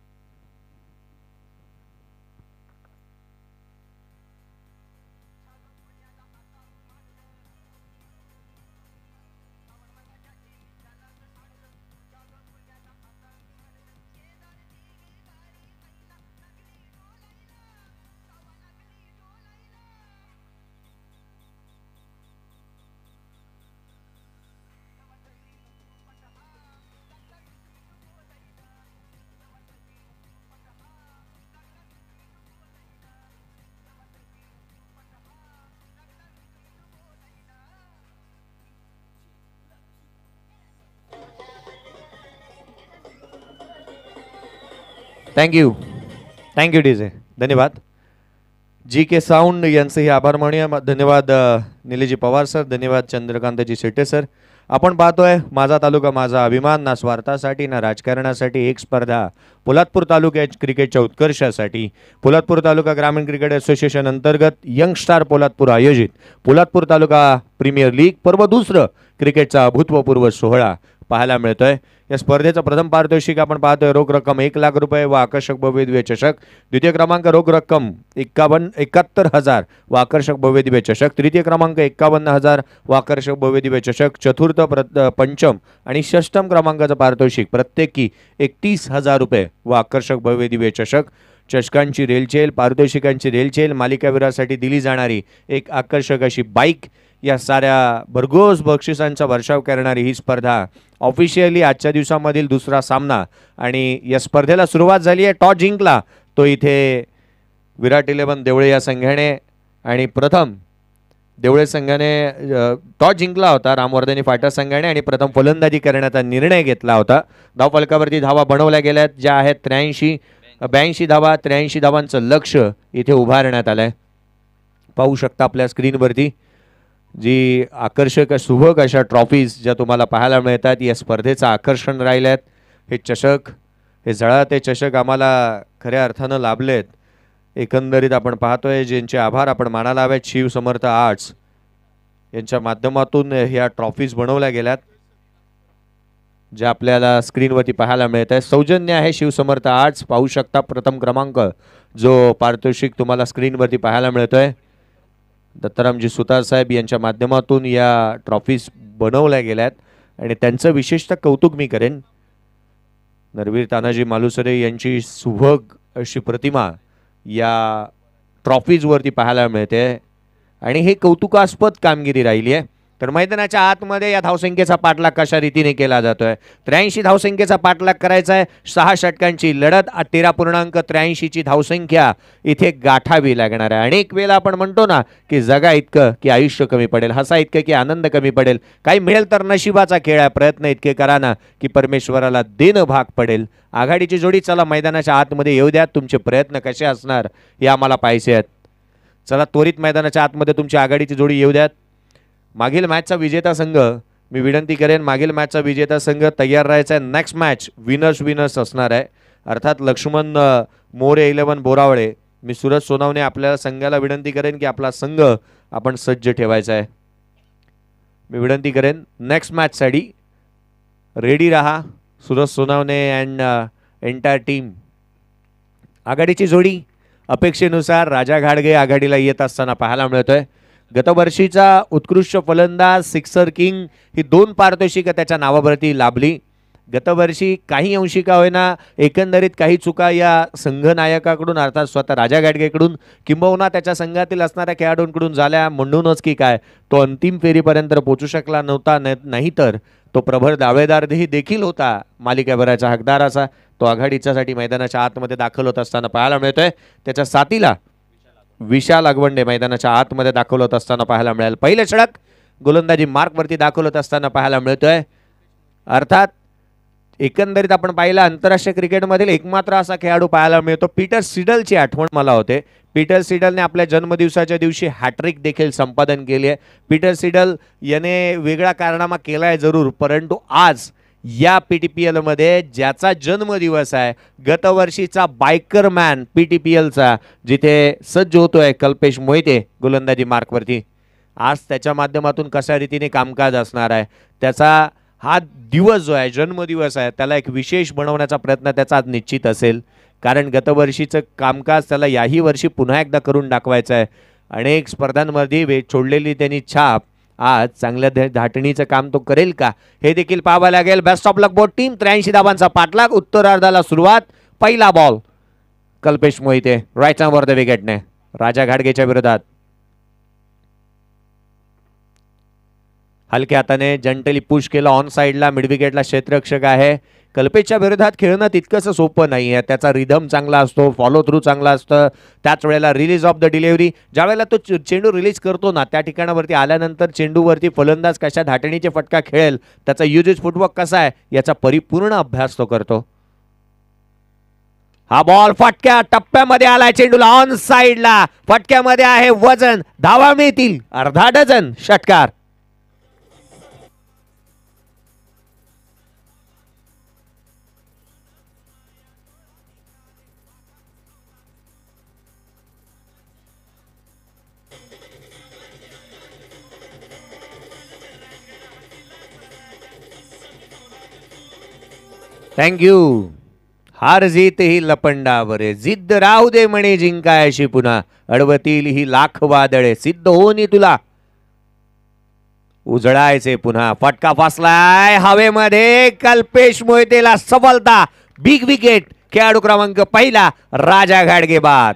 [SPEAKER 2] थँक्यू थँक्यू डी जे, धन्यवाद. जी के साऊंड यांचेही आभार मानूया. धन्यवाद निलेजी पवार सर, धन्यवाद चंद्रकांतजी शेट्टे सर. आपण पाहतोय माझा तालुका माझा अभिमान, ना स्वार्थासाठी ना राजकारणासाठी एक स्पर्धा पोलादपूर तालुक्या क्रिकेटच्या उत्कर्षासाठी पोलादपूर तालुका ग्रामीण क्रिकेट असोसिएशन अंतर्गत यंग स्टार पोलादपूर आयोजित पोलादपूर तालुका प्रीमियर लीग पर्व दुसरं क्रिकेटचा अभूतपूर्व सोहळा पाहायला मिळतोय. या स्पर्धेचं प्रथम पारितोषिक आपण पाहतोय रोख रक्कम एक लाख रुपये व आकर्षक भव्य दिव्य चषक. द्वितीय क्रमांक रोख रक्कम एक्कावन्न एकाहत्तर हजार व आकर्षक भव्य दिव्य चषक. तृतीय क्रमांक एक्कावन्न हजार व आकर्षक भव्य दिव्य चषक. चतुर्थ प्र पंचम आणि षष्टम क्रमांकाचं पारितोषिक प्रत्येकी एकतीस हजार रुपये व आकर्षक भव्य दिव्य चषक. चषकांची रेलचेल, पारितोषिकांची रेलचेल, मालिकावीरासाठी दिली जाणारी एक आकर्षक अशी बाईक, या साऱ्या भरघोस बक्षिसांचा वर्षाव करणारी ही स्पर्धा ऑफिशियली आजच्या दिवसामधील दुसरा सामना. आणि या स्पर्धेला सुरुवात झाली आहे. टॉस जिंकला तो इथे विराट इलेव्हन देवळे या संघाने आणि प्रथम देवळे संघाने टॉस जिंकला होता रामवर्धनी फायटर्स संघाने आणि प्रथम फलंदाजी करण्याचा निर्णय घेतला होता. धावफलकावरती धावा बनवल्या गेल्यात, ज्या आहेत त्र्याऐंशी ब्याऐंशी धावा. त्र्याऐंशी धावांचं लक्ष इथे उभारण्यात आलं आहे. पाहू शकता आपल्या स्क्रीनवरती जी आकर्षक सुबक अशा ट्रॉफीज ज्या तुम्हाला पाहायला मिळतात या स्पर्धेचं आकर्षण राहिले आहेत. हे चषक, हे जळाते चषक आम्हाला खऱ्या अर्थानं लाभलेत. एकंदरीत आपण पाहतोय ज्यांचे आभार आपण मानायला हवेत. शिवसमर्थ आर्ट्स यांच्या माध्यमातून ह्या ट्रॉफीज बनवल्या गेल्यात ज्या आपल्याला स्क्रीनवरती पाहायला मिळत आहे. सौजन्य आहे शिवसमर्थ आर्ट्स. पाहू शकता प्रथम क्रमांक जो पारितोषिक तुम्हाला स्क्रीनवरती पाहायला मिळतोय. दत्तारामजी सुतार साहेब यांच्या माध्यमातून या ट्रॉफीज बनवल्या गेल्यात आणि त्यांचं विशेषतः कौतुक मी करेन. नरवीर तानाजी मालुसरे यांची सुभग अशी प्रतिमा या ट्रॉफीजवरती पाहायला मिळते आणि हे कौतुकास्पद कामगिरी राहिली आहे. तर मैदानाच्या आतमध्ये या धावसंख्येचा पाठलाग कशा रीतीने केला जातोय. त्र्याऐंशी धावसंख्येचा पाठलाग करायचा आहे. सहा षटकांची लढत, तेरा पूर्णांक त्र्याऐंशीची धावसंख्या इथे गाठावी लागणार आहे. अनेक वेळेला आपण म्हणतो ना की जगा इतकं की आयुष्य कमी पडेल, हसा इतकं की आनंद कमी पडेल, काही मिळेल तर नशिबाचा खेळ आहे. प्रयत्न इतके करा ना की परमेश्वराला देणं भाग पडेल. आघाडीची जोडी चला मैदानाच्या आतमध्ये येऊ द्या. तुमचे प्रयत्न कसे असणार हे आम्हाला पाहायचे आहेत. चला त्वरित मैदानाच्या आतमध्ये तुमची आघाडीची जोडी येऊ द्यात. मागील मॅचचा विजेता संघ मी विनंती करेन, मागील मॅचचा विजेता संघ तयार राहायचा आहे. नेक्स्ट मॅच विनर्स विनर्स असणार आहे. अर्थात लक्ष्मण मोरे इलेव्हन बोरावळे, मी सूरज सोनावणे आपल्या संघाला विनंती करेन की आपला संघ आपण सज्ज ठेवायचा आहे. मी विनंती करेन नेक्स्ट मॅचसाठी रेडी रहा. Suraj Sonawane and entire team. आघाडीची जोडी अपेक्षेनुसार राजा घाडगे आघाडीला येत असताना पाहायला मिळतोय. गतवर्षीचा उत्कृष्ट फलंदाज सिक्सर किंग ही दोन पारितोषिकं त्याच्या नावावरती लाभली. गतवर्षी काही अंशी का होईना एकंदरीत काही चुका या संघनायकाकडून अर्थात स्वतः राजा गाडगेकडून किंबहुना त्याच्या संघातील असणाऱ्या खेळाडूंकडून झाल्या, म्हणूनच की काय तो अंतिम फेरीपर्यंत पोहोचू शकला नव्हता. नाहीतर तो प्रभर दावेदारही देखील होता मालिकाभराचा हकदाराचा. तो आघाडीच्यासाठी मैदानाच्या आतमध्ये दाखल होत असताना पाहायला मिळतोय. त्याच्या साथीला विशाल अगवंडे मैदानाच्या आतमध्ये दाखल होत असताना पाहायला मिळेल. पहिले षटक गोलंदाजी मार्कवरती दाखल होत असताना पाहायला मिळतोय. अर्थात एकंदरीत आपण पाहिलं आंतरराष्ट्रीय क्रिकेटमधील एकमात्र असा खेळाडू पाहायला मिळतो. पीटर सिडलची आठवण मला होते. पीटर सिडलने आपल्या जन्मदिवसाच्या दिवशी हॅट्रिक देखील संपादन केली आहे. पीटर सिडल याने वेगळा कारनामा केला आहे जरूर, परंतु आज या पी टी पी एलमध्ये ज्याचा जन्मदिवस आहे, गतवर्षीचा biker man P T P एलचा जिथे सज्ज होतोय कल्पेश मोहिते गोलंदाजी मार्कवरती, आज त्याच्या माध्यमातून कशा रीतीने कामकाज असणार आहे. त्याचा हा दिवस जो आहे जन्मदिवस आहे त्याला एक विशेष बनवण्याचा प्रयत्न त्याचा आज निश्चित असेल. कारण गतवर्षीचं कामकाज त्याला याही वर्षी पुन्हा एकदा करून दाखवायचं आहे. अनेक स्पर्धांमध्ये वे छोडलेली त्यांनी छाप आज चांगल्या धाटणीचं काम तो करेल का हे देखील पाहावं लागेल. Best of luck both team. त्र्याऐंशी धावांचा पाठलाग. उत्तरार्धाला सुरुवात. पहिला बॉल Kalpesh Mohite right over the विकेटने राजा घाडगेच्या विरोधात. हलक्या हाताने जंटली पुश केला ऑन साइडला. मिड विकेटला क्षेत्ररक्षक आहे. कल्पेशच्या विरोधात खेळणं तितकंसं सोपं नाही आहे. त्याचा रिदम चांगला असतो, फॉलो थ्रू चांगला असतं. त्याच वेळेला रिलीज ऑफ द डिलिव्हरी, ज्या वेळेला तो चेंडू रिलीज करतो ना त्या ठिकाणावरती आल्यानंतर चेंडूवरती फलंदाज कशा धाटणीचे फटका खेळेल, त्याचा युजेस फुटवर्क कसा आहे याचा परिपूर्ण अभ्यास तो करतो. हा बॉल फटक्या टप्प्यामध्ये आलाय, चेंडूला ऑन साइडला, फटक्यामध्ये आहे वजन, धावा मिळतील अर्धा डझन. षटकार. थँक्यू. हार जीत ही लपंडावरे, जिद्द राहू दे म्हणे जिंकायशी पुन्हा, अडवतील ही लाख वादळे, सिद्ध होनी तुला उजळायचे पुन्हा. फटका फासलाय हवेमध्ये, कल्पेश मोहितेला सफलता. Big wicket. खेळाडू क्रमांक पहिला राजा घाडगे बाद.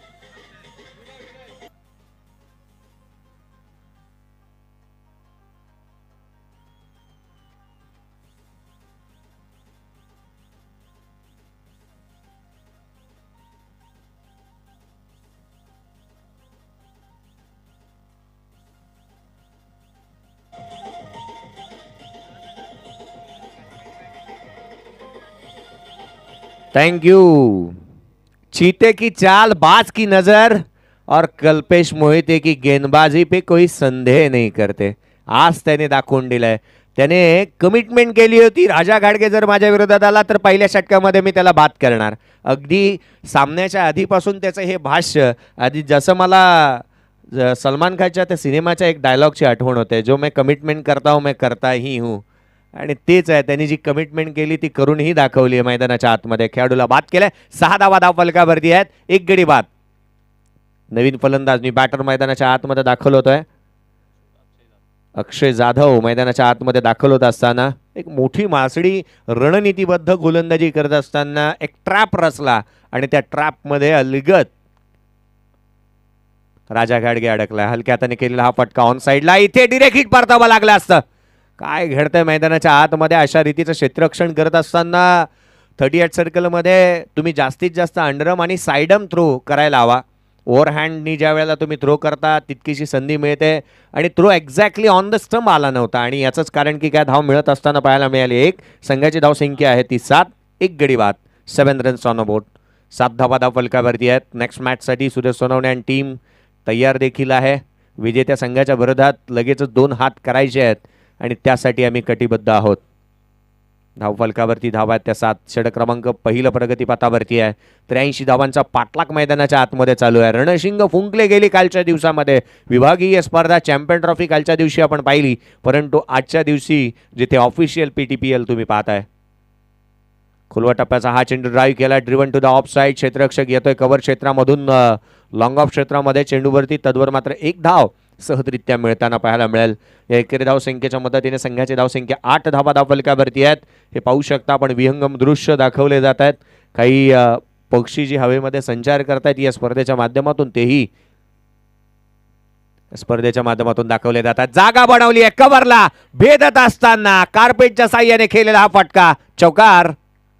[SPEAKER 2] Thank you. चीते की चाल, बाज की नजर और कल्पेश मोहिते की गेंदबाजी पे कोई संदेह नहीं करते. आज त्याने दाखवून दिलंय. त्याने कमिटमेंट केली होती, राजा घाडगे जर माझ्या विरोधात आला तर पहिल्या षटकामध्ये मी त्याला बाद करणार. अगदी सामन्याच्या आधीपासून त्याचं हे भाष्य, आधी जसं मला सलमान खानच्या त्या सिनेमाच्या एक डायलॉगची आठवण होते, जो मैं कमिटमेंट करता हूँ मैं करता ही हूँ. आणि तेच आहे, त्यांनी जी कमिटमेंट केली ती करूनही दाखवली आहे मैदानाच्या आतमध्ये. खेळाडूला बाद केलाय. सहा धावा धाव फलकावरती आहेत, एक गडी बाद. नवीन फलंदाज मी बॅटर मैदानाच्या आतमध्ये दाखल होतोय. अक्षय जाधव मैदानाच्या आतमध्ये दाखल होत असताना एक मोठी मासडी रणनीतीबद्ध गोलंदाजी करत असताना एक ट्रॅप रचला आणि त्या ट्रॅपमध्ये अलगत राजा घाडगे अडकला. हलक्या हाताने केलेला हा फटका ऑन साइडला, इथे डिरेक्ट हिट परतावा लागला असतं. काय घडतंय मैदानाच्या आतमध्ये अशा रीतीचं क्षेत्ररक्षण करत असताना थर्टी एट सर्कलमध्ये तुम्ही जास्तीत जास्त अंडरम आणि साइडम थ्रो करायला हवा. ओव्हरहँडनी ज्या वेळेला तुम्ही थ्रो करता तितकीशी संधी मिळते आणि throw exactly on the stump आला नव्हता आणि याचंच कारण की काय धाव मिळत असताना पाहायला मिळाली. एक संघाची धावसंख्या आहे ती सात, एक गडी बाद, seven runs on a board. सात धावा धाव फलकावरती आहेत. नेक्स्ट मॅचसाठी सुरेश सोनवणे आणि टीम तयार देखील आहे. विजेत्या संघाच्या विरोधात लगेचच दोन हात करायचे आहेत आणि त्यासाठी आम्ही कटिबद्ध आहोत. धावफलकावरती धावा आहेत त्या सात. षटक क्रमांक पहिलं प्रगतीपथावरती आहे. त्र्याऐंशी धावांचा पाठलाग मैदानाच्या आतमध्ये चालू आहे. रणशिंग फुंकले गेली कालच्या दिवसामध्ये. विभागीय स्पर्धा चॅम्पियन ट्रॉफी कालच्या दिवशी आपण पाहिली, परंतु आजच्या दिवशी जिथे official P T P L तुम्ही पाहताय. खुलवा टप्प्याचा हा चेंडू ड्राईव्ह केला, driven to the off side. क्षेत्ररक्षक येतोय कव्हर क्षेत्रामधून लॉंग ऑफ क्षेत्रामध्ये, चेंडूवरती तद्वर मात्र एक धाव सहजरित्या मिळताना पाहायला मिळेल. या एकेरी धावसंख्येच्या मदतीने संघाची धावसंख्या आठ धावा धावफलकावरती आहेत. हे पाहू शकता आपण, विहंगम दृश्य दाखवले जात आहेत. काही पक्षी जी हवेमध्ये संचार करतायत या स्पर्धेच्या माध्यमातून, तेही स्पर्धेच्या माध्यमातून दाखवले जातात. जागा बनवली आहे कव्हरला, भेदत असताना कार्पेटच्या साह्याने खेळलेला हा फटका, चौकार.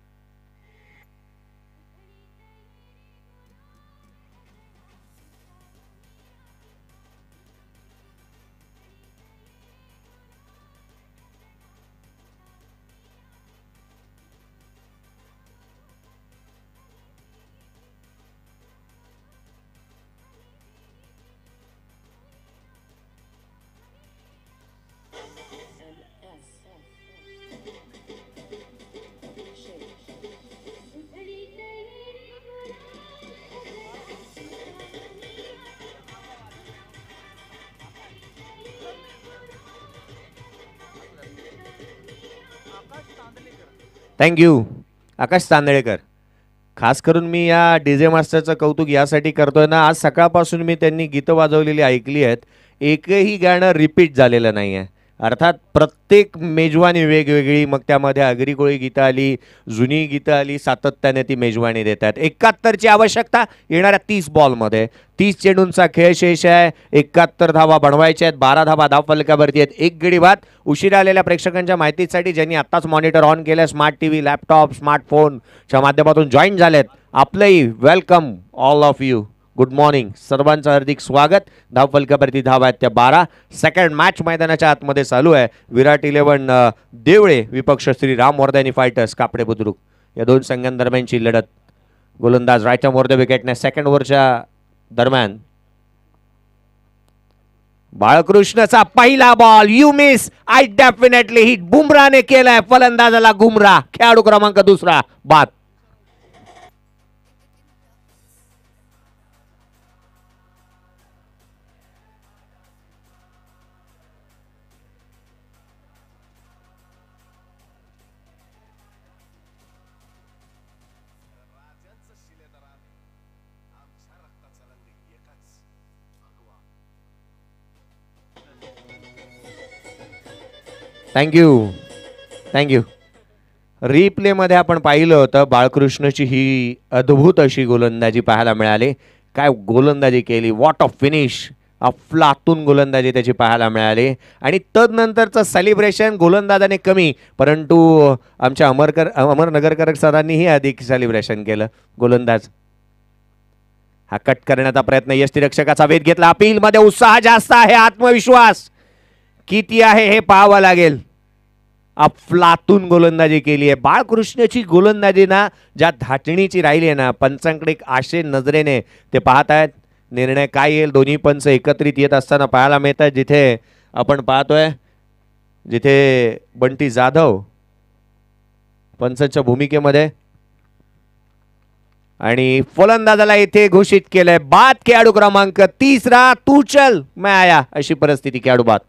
[SPEAKER 2] थँक्यू आकाश तांदळेकर. खास करून मी या डीजे मास्टरचं कौतुक यासाठी करतोय ना, आज सकाळपासून मी त्यांनी गीतं वाजवलेली ऐकली आहेत, एकही गाणं रिपीट झालेलं नाही आहे. अर्थात प्रत्येक मेजवानी वेगवेगळी, मग त्यामध्ये आगरी-कोळी गीतं आली, जुनी गीतं आली, सातत्याने ती मेजवानी देतात. एकाहत्तरची आवश्यकता येणाऱ्या तीस बॉलमध्ये. तीस चेंडूंचा खेळ शेष आहे. एकाहत्तर धावा बनवायच्या आहेत. बारा धावा धावफलकावरती आहेत, एक गडी बाद. उशिरा आलेल्या प्रेक्षकांच्या माहितीसाठी ज्यांनी आत्ताच मॉनिटर ऑन केलं, स्मार्ट टी व्ही, लॅपटॉप, स्मार्टफोनच्या माध्यमातून जॉईन झालेत, आपलंही welcome all of you. Good morning, सर्वांचं हार्दिक स्वागत. धावफलकावरती धावा आहेत त्या बारा. सेकंड मॅच मैदानाच्या आतमध्ये चालू आहे. विराट इलेव्हन देवळे विपक्ष श्री राम वर्धनी फायटर्स कापडे बुद्रुक, या दोन संघांदरम्यानची लढत गोलंदाज राईट मोर द विकेटने सेकंड ओव्हरच्या दरम्यान. बाळकृष्णचा पहिला ball you miss I definitely hit. बुमराने केलाय फलंदाजाला गुमराह. खेळाडू क्रमांक दुसरा बाद. Thank you thank you. रिप्लेमध्ये आपण पाहिलं होतं बाळकृष्णची ही अद्भुत अशी गोलंदाजी पाहायला मिळाली. काय गोलंदाजी केली. What of finish. अफलातून गोलंदाजी त्याची पाहायला मिळाली. आणि तदनंतरचं सेलिब्रेशन गोलंदाजाने कमी, परंतु आमच्या अमरकर अमरनगरकर सरांनीही अधिक सेलिब्रेशन केलं. गोलंदाज हा कट करण्याचा प्रयत्न. यष्टीरक्षकाचा वेध घेतला. अपीलमध्ये उत्साह जास्त आहे. आत्मविश्वास किती आहे हे पाहावं लागेल. अफलातून गोलंदाजी केली आहे बाळकृष्णची. गोलंदाजी ना ज्या धाटणीची राहिली आहे ना, पंचांकडे आशे नजरेने ते पाहत आहेत. निर्णय काय येईल. दोन्ही पंच एकत्रित येत असताना पाहायला मिळतात. जिथे आपण पाहतोय जिथे बंटी जाधव पंचांच्या भूमिकेमध्ये आणि फलंदाजाला इथे घोषित केलंय बाद. खेळाडू क्रमांक तिसरा तू चल मैं आया अशी परिस्थिती. खेळाडू बाद.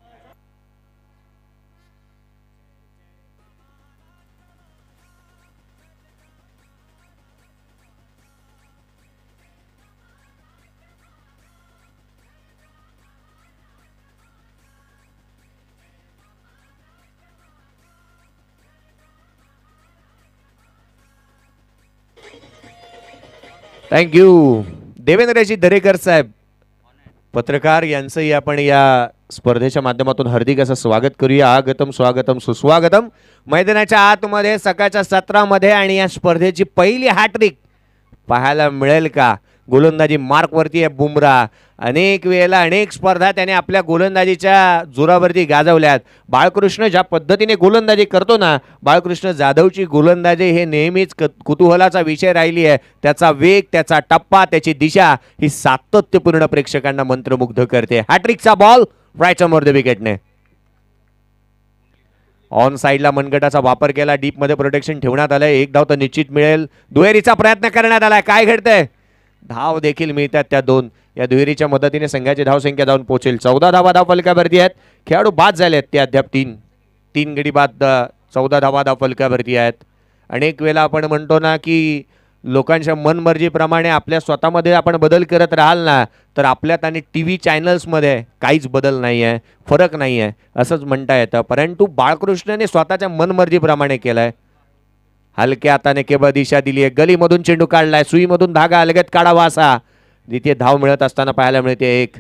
[SPEAKER 2] थँक्यू. देवेंद्रजी दरेकर साहेब पत्रकार यांचंही आपण या स्पर्धेच्या माध्यमातून हार्दिक असं स्वागत करूया. आगतम स्वागतम सुस्वागतम. मैदानाच्या आतमध्ये सकाळच्या सत्रामध्ये आणि या स्पर्धेची पहिली हॅट्रिक पाहायला मिळेल का. गोलंदाजी मार्कवरती आहे बुमराह. अनेक वेळेला अनेक स्पर्धा त्याने आपल्या गोलंदाजीच्या जोरावरती गाजवल्यात. बाळकृष्ण ज्या पद्धतीने गोलंदाजी करतो ना, बाळकृष्ण जाधवची गोलंदाजी हे नेहमीच कुतूहलाचा विषय राहिली आहे. त्याचा वेग, त्याचा टप्पा, त्याची दिशा ही सातत्यपूर्ण प्रेक्षकांना मंत्रमुग्ध करते. हॅट्रिकचा बॉल राईट समोर द विकेटने. ऑन साईडला मनगटाचा वापर केला. डीप मध्ये प्रोटेक्शन ठेवण्यात आलंय. एक धाव तर निश्चित मिळेल. दुहेरीचा प्रयत्न करण्यात आलाय. काय घडतंय. धाव देखील मिळतात त्या दोन. या दुहेरीच्या मदतीने संघाची धावसंख्या जाऊन पोहोचेल. चौदा धावा धाव फलकावरती आहेत. खेळाडू बाद झाले आहेत ते अद्याप तीन तीन गडी बाद. चौदा धावा धाव फलकावरती आहेत. अनेक वेळेला आपण म्हणतो ना की लोकांच्या मनमर्जीप्रमाणे आपल्या स्वतःमध्ये आपण बदल करत राहाल ना, तर आपल्यात आणि टी व्ही चॅनल्समध्ये काहीच बदल नाही आहे, फरक नाही आहे असंच म्हणता येतं. परंतु बाळकृष्णने स्वतःच्या मनमर्जीप्रमाणे केलंय. हलक्या हाताने केवळ दिशा दिली आहे. गलीमधून चेंडू काढलाय. सुईमधून धागा अलगत काढावा असा जिथे धाव मिळत असताना पाहायला मिळते. एक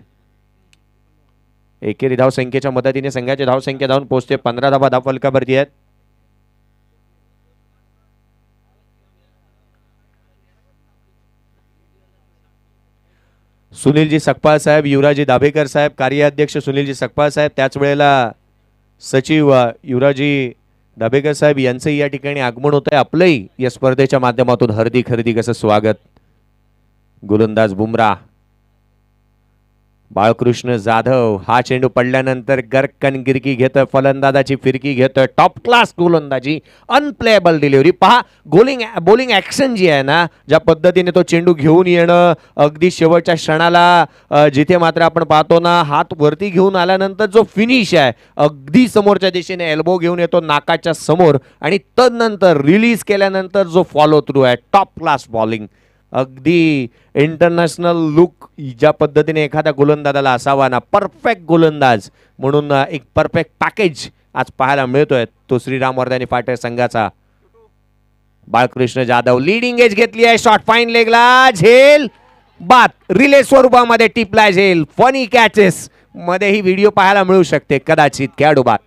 [SPEAKER 2] एकेरी धाव संख्येच्या मदतीने संघाची धावसंख्या जाऊन पोहोचते पंधरा धावा धाव फलकावरती आहेत. सुनीलजी सकपाळ साहेब, युवराजी दाभेकर साहेब, कार्याध्यक्ष सुनीलजी सकपाळ साहेब, त्याच वेळेला सचिव युवराजी दाभेकर साहेब यांचंही या ठिकाणी आगमन होत आहे. आपलंही या स्पर्धेच्या माध्यमातून हार्दिक हार्दिक असं स्वागत. गोलंदाज बुमराह. बाळकृष्ण जाधव हा चेंडू पडल्यानंतर गरकन गिरकी घेतोय. फलंदाजाची फिरकी घेतोय. टॉप क्लास गोलंदाजी. Unplayable delivery. पहा गोलिंग बॉलिंग ऍक्शन जी आहे ना, ज्या पद्धतीने तो चेंडू घेऊन येणं अगदी शेवटच्या क्षणाला जिथे मात्र आपण पाहतो ना, हात वरती घेऊन आल्यानंतर जो फिनिश आहे अगदी समोरच्या दिशेने एल्बो घेऊन येतो नाकाच्या समोर आणि तदनंतर रिलीज केल्यानंतर जो फॉलो थ्रू आहे टॉप क्लास बॉलिंग. अगदी इंटरनॅशनल लुक ज्या पद्धतीने एखाद्या गोलंदाजाला असावा ना, परफेक्ट गोलंदाज म्हणून एक परफेक्ट पॅकेज आज पाहायला मिळतोय तो श्रीराम वर्धनी पाटील संघाचा. बाळकृष्ण जाधव लीडिंग एज घेतली आहे. शॉर्ट फाईन लेगला झेल बाद. रिले स्वरूपामध्ये टिपला झेल. फनी कॅचेस मध्ये ही व्हिडिओ पाहायला मिळू शकते कदाचित. खेळाडू बाद.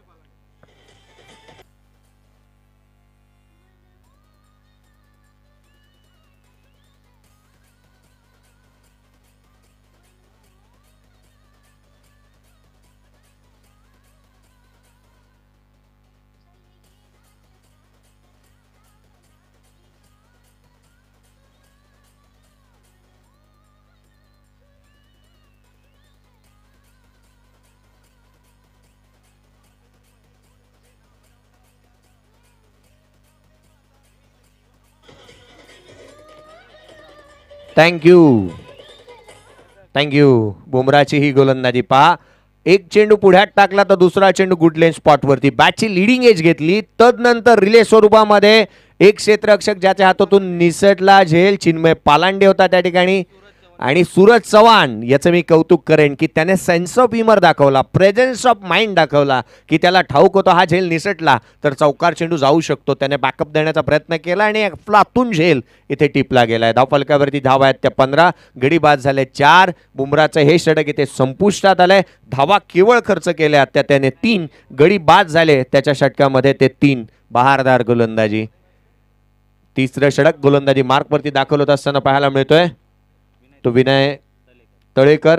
[SPEAKER 2] Thank you thank you. बुमराची ही गोलंदाजी पहा. एक चेंडू पुढ्यात टाकला तर दुसरा चेंडू गुड लेन स्पॉटवरती. बॅटची लिडिंग एज घेतली. तदनंतर रिले स्वरूपामध्ये एक क्षेत्ररक्षक ज्याच्या हातातून निसटला झेल. चिन्मय पालांडे होता त्या ठिकाणी. आणि सूरज चव्हाण याचं मी कौतुक करेन की त्याने सेन्स ऑफ ह्युमर दाखवला, प्रेझेन्स ऑफ माइंड दाखवला की त्याला ठाऊक होतं हा झेल निसटला तर चौकार चेंडू जाऊ शकतो. त्याने बॅकअप देण्याचा प्रयत्न केला आणि फ्लातून झेल इथे टिपला गेलाय. धावफलकावरती धावा आहेत त्या पंधरा, गडी बाद झाले चार. बुमराचं हे षटक इथे संपुष्टात आलंय. धावा केवळ खर्च केल्या त्या त्याने तीन, गडी बाद झाले त्याच्या षटकामध्ये ते तीन. बहारदार गोलंदाजी. तिसरं षटक गोलंदाजी मार्कवरती दाखल होत असताना पाहायला मिळतोय तो विनय तळेकर.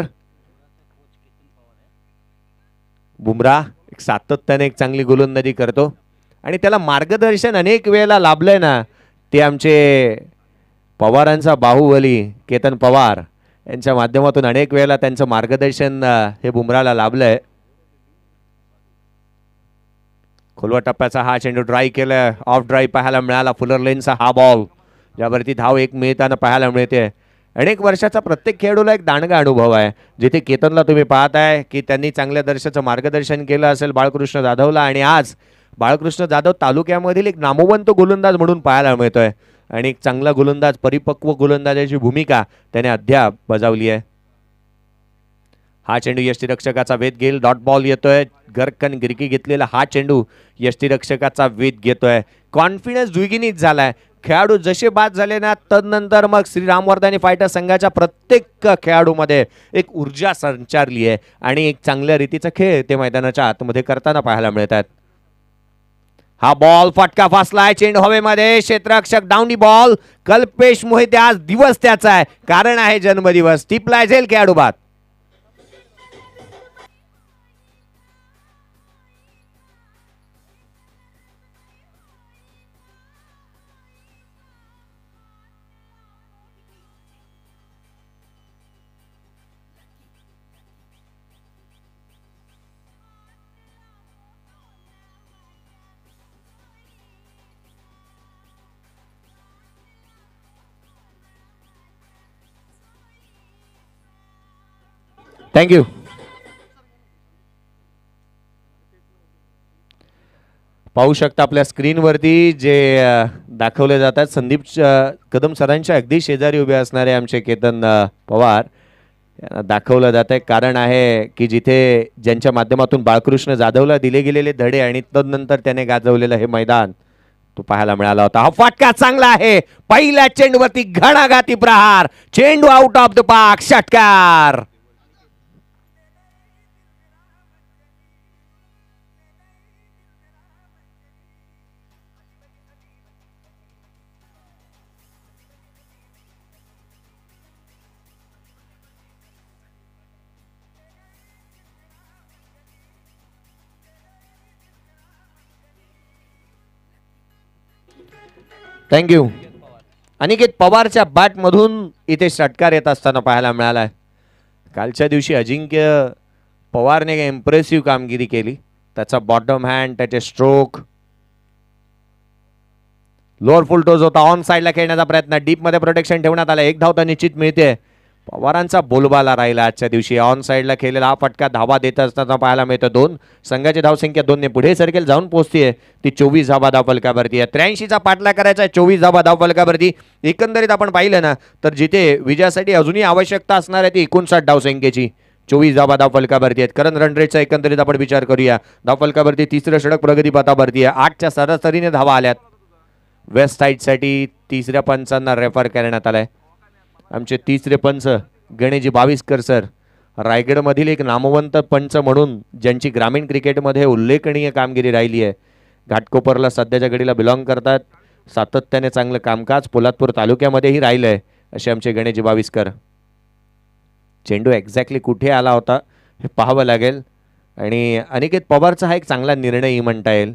[SPEAKER 2] बुमरा एक सातत्याने एक चांगली गोलंदाजी करतो आणि त्याला मार्गदर्शन अनेक वेळेला लाभलंय ना. ते आमचे पवारांचा बाहुबली केतन पवार यांच्या माध्यमातून अनेक वेळेला त्यांचं मार्गदर्शन हे बुमराला लाभलंय. खोलवा टप्प्याचा हा चेंडू ड्राय केलाय. ऑफ ड्राय पाहायला मिळाला. फुलर लेनचा हा बॉल ज्यावरती धाव एक मिळताना पाहायला मिळते. अनेक वर्षाचा प्रत्येक खेळाडूला एक दांडगा अनुभव आहे. जिथे केतनला तुम्ही पाहताय की त्यांनी चांगल्या दर्जाचं मार्गदर्शन केलं असेल बाळकृष्ण जाधवला आणि आज बाळकृष्ण जाधव तालुक्यामधील एक नामवंत गोलंदाज म्हणून पाहायला मिळतोय आणि एक चांगला गोलंदाज, परिपक्व गोलंदाजाची भूमिका त्याने अद्याप बजावली आहे. हा चेंडू यष्टीरक्षकाचा वेध घेईल. डॉट बॉल येतोय. गरकन गिरकी घेतलेला हा चेंडू यष्टीरक्षकाचा वेध घेतोय. कॉन्फिडन्स द्विगुणित झालाय. खेळाडू जसे बाद झाले ना तदनंतर मग श्री रामवर्धनी फायटर संघाच्या प्रत्येक खेळाडूमध्ये एक ऊर्जा संचारली आहे आणि एक चांगल्या रीतीचा खेळ ते मैदानाच्या आतमध्ये करताना पाहायला मिळतात. हा बॉल फटका फासलाय. चेंडू हवेमध्ये. क्षेत्ररक्षक डाऊनी बॉल. कल्पेश मोहिते आज दिवस त्याचा आहे, कारण आहे जन्मदिवस. टिपलाय झेल खेळाडू बाद. थँक्यू. पाहू शकता आपल्या स्क्रीनवरती जे दाखवले जातात संदीप कदम सरांच्या अगदी शेजारी उभे असणारे आमचे केतन पवार यांना दाखवलं जात आहे. कारण आहे की जिथे ज्यांच्या माध्यमातून बाळकृष्ण जाधवला दिले गेलेले धडे आणि तदनंतर त्याने गाजवलेलं हे मैदान तो पाहायला मिळाला होता. हा फटका चांगला आहे. पहिल्या चेंडूवरती घणाघाती प्रहार. चेंडू आउट ऑफ द पार्क. षटकार. थँक्यू. अनिकेत पवारच्या बॅटमधून इथे षटकार येत असताना पाहायला मिळालाय. कालच्या दिवशी अजिंक्य पवारने इम्प्रेसिव्ह कामगिरी केली. त्याचा बॉटम हँड, त्याचे स्ट्रोक, लोअर फुल टोज होता. ऑन साइडला खेळण्याचा प्रयत्न. डीप मध्ये प्रोटेक्शन ठेवण्यात आला. एक धाव तर निश्चित मिळते. पवारांचा बोलबाला राहिला आजच्या दिवशी. ऑन साइडला खेळलेला हा फटका धावा देत असताना पाहायला मिळतो. दोन संघाची धावसंख्या दोनने पुढे सरकेल जाऊन पोहोचतीये. ती चोवीस धावा धावफलकावरती आहे. त्र्याऐंशीचा पाठला करायचा आहे. चोवीस धावा धावफलकावरती. एकंदरीत आपण पाहिलं ना तर जिथे विजयासाठी अजूनही आवश्यकता असणार आहे ती एकोणसाठ धावसंख्येची. चोवीस धावा धावफलकावरती आहेत. करंट रन रेटचा एकंदरीत आपण विचार करूया. धावफलकावरती तिसरं षटक प्रगती पथावरती आहे. आठच्या सरासरीने धावा आल्यात. वेस्ट साईडसाठी तिसऱ्या पंचांना रेफर करण्यात आलाय. आमचे तिसरे पंच गणेशजी बाविस्कर सर, रायगडमधील एक नामवंत पंच म्हणून ज्यांची ग्रामीण क्रिकेटमध्ये उल्लेखनीय कामगिरी राहिली आहे. घाटकोपरला सध्याच्या घडीला बिलॉंग करतात. सातत्याने चांगलं कामकाज पोलादपूर तालुक्यामध्येही राहिलं आहे असे आमचे गणेशजी बाविस्कर. चेंडू एक्झॅक्टली कुठे आला होता हे पाहावं लागेल आणि अनिकेत पवारचा हा एक चांगला निर्णयही म्हणता येईल.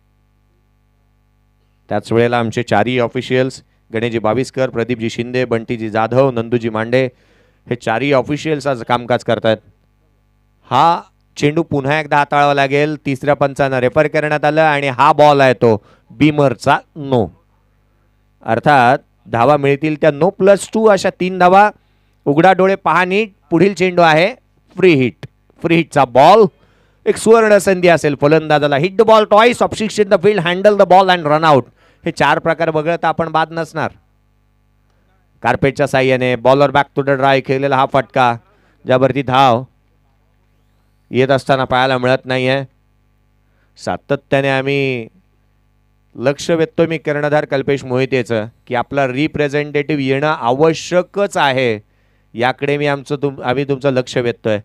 [SPEAKER 2] त्याच वेळेला आमचे चारही ऑफिशियल्स गणेशजी बाविस्कर, प्रदीपजी शिंदे, बंटीजी जाधव, नंदूजी मांडे हे चारही ऑफिशियल्स आज कामकाज करतात. हा चेंडू पुन्हा एकदा हाताळावा लागेल. तिसऱ्या पंचांना रेफर करण्यात आलं आणि हा बॉल आहे तो बीमरचा नो. अर्थात धावा मिळतील त्या नो प्लस टू अशा तीन धावा. उघडा डोळे पहा नीट. पुढील चेंडू आहे फ्री हिट. फ्री हिटचा बॉल. एक सुवर्ण संधी असेल फलंदाजाला. Hit the ball twice, obstructing in the field, handle the ball and run out. हे चार प्रकार वगळता आपण बाद नसणार. कार्पेटच्या साह्याने bowler back to the drive खेळलेला हा फटका, ज्यावरती धाव येत असताना पाहायला मिळत नाहीये. सातत्याने आम्ही लक्ष वेधतोय मी कर्णधार कल्पेश मोहितेचं की आपला रिप्रेझेंटेटिव्ह येणं आवश्यकच आहे. याकडे मी आमचं तुम आम्ही तुमचं लक्ष वेधतोय.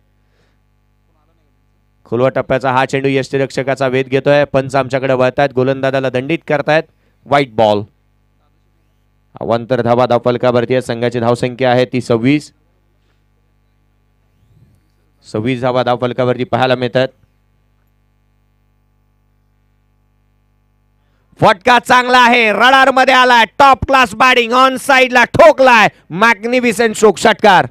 [SPEAKER 2] खुलवा टप्प्याचा हा चेंडू यष्टीरक्षकाचा वेध घेतोय. पंच आमच्याकडे वळतायत, गोलंदाजाला दंडित करतायत. White ball. अवांतर धावा धावफलकावरती आहे. संघाची धावसंख्या आहे ती सव्वीस. सव्वीस धावा धावफलकावरती पाहायला मिळतात. फटका चांगला आहे. रडार मध्ये आलाय. Top class batting. ऑन साइडला ठोकलाय. Magnificent stroke. षटकार.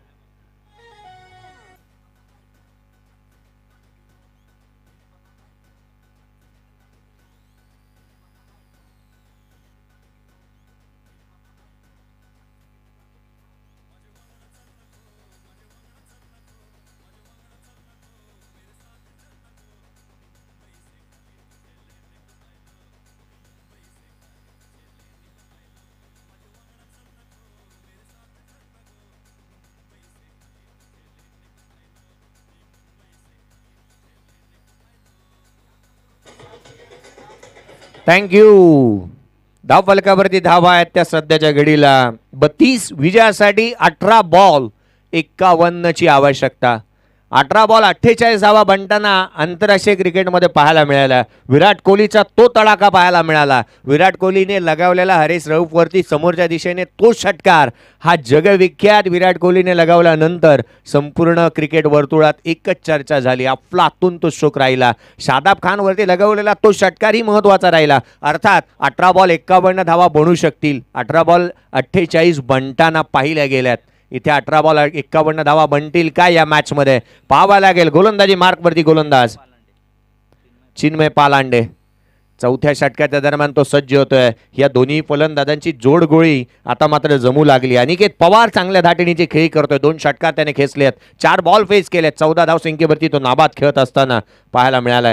[SPEAKER 2] थँक्यू. धाव फलकावरती धावा आहेत त्या सध्याच्या घडीला बत्तीस. विजयासाठी अठरा बॉल एक्कावन्न ची आवश्यकता. अठरा बॉल अठ्ठेचाळीस धावा बनताना आंतरराष्ट्रीय क्रिकेटमध्ये पाहायला मिळाला. विराट कोहलीचा तो तडाखा पाहायला मिळाला. विराट कोहलीने लगावलेला हरीश रऊफवरती समोरच्या दिशेने तो षटकार हा जगविख्यात विराट कोहलीने लगावल्यानंतर संपूर्ण क्रिकेट वर्तुळात एकच चर्चा झाली. अफलातून तो स्ट्रोक राहिला. शादाब खानवरती लगावलेला तो षटकारही महत्त्वाचा राहिला. अर्थात अठरा बॉल एक्कावन्न धावा बनू शकतील. अठरा बॉल अठ्ठेचाळीस बनताना पाहिल्या गेल्यात. इथे अठरा बॉल एक्कावन्न धावा बनतील काय या मॅच मध्ये पाहावा लागेल. गोलंदाजी मार्कवरती गोलंदाज चिन्मय पालांडे. चौथ्या षटकाच्या दरम्यान तो सज्ज होतोय. या दोन्ही फलंदाजांची जोडगोळी आता मात्र जमू लागली. अनिकेत पवार चांगल्या धाटणीची खेळी करतोय. दोन षटकार त्याने खेचलेत. चार बॉल फेस केलेत. चौदा धाव संख्येवरती तो नाबाद खेळत असताना पाहायला मिळालाय.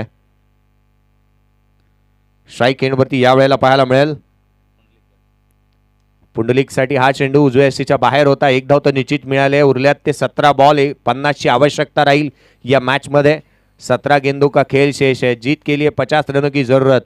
[SPEAKER 2] स्ट्राईक एंडवरती यावेळेला पाहायला मिळेल. पुंडलिकसाठी हा चेंडू उजव्या एसीच्या बाहेर होता. एक धाव तर निश्चित मिळाले. उरल्यात ते सतरा बॉल. पन्नास ची आवश्यकता राहील या मॅच मध्ये. सतरा गेंदों का खेळ शेष है. जीत के लिए पचास रनों की जरूरत.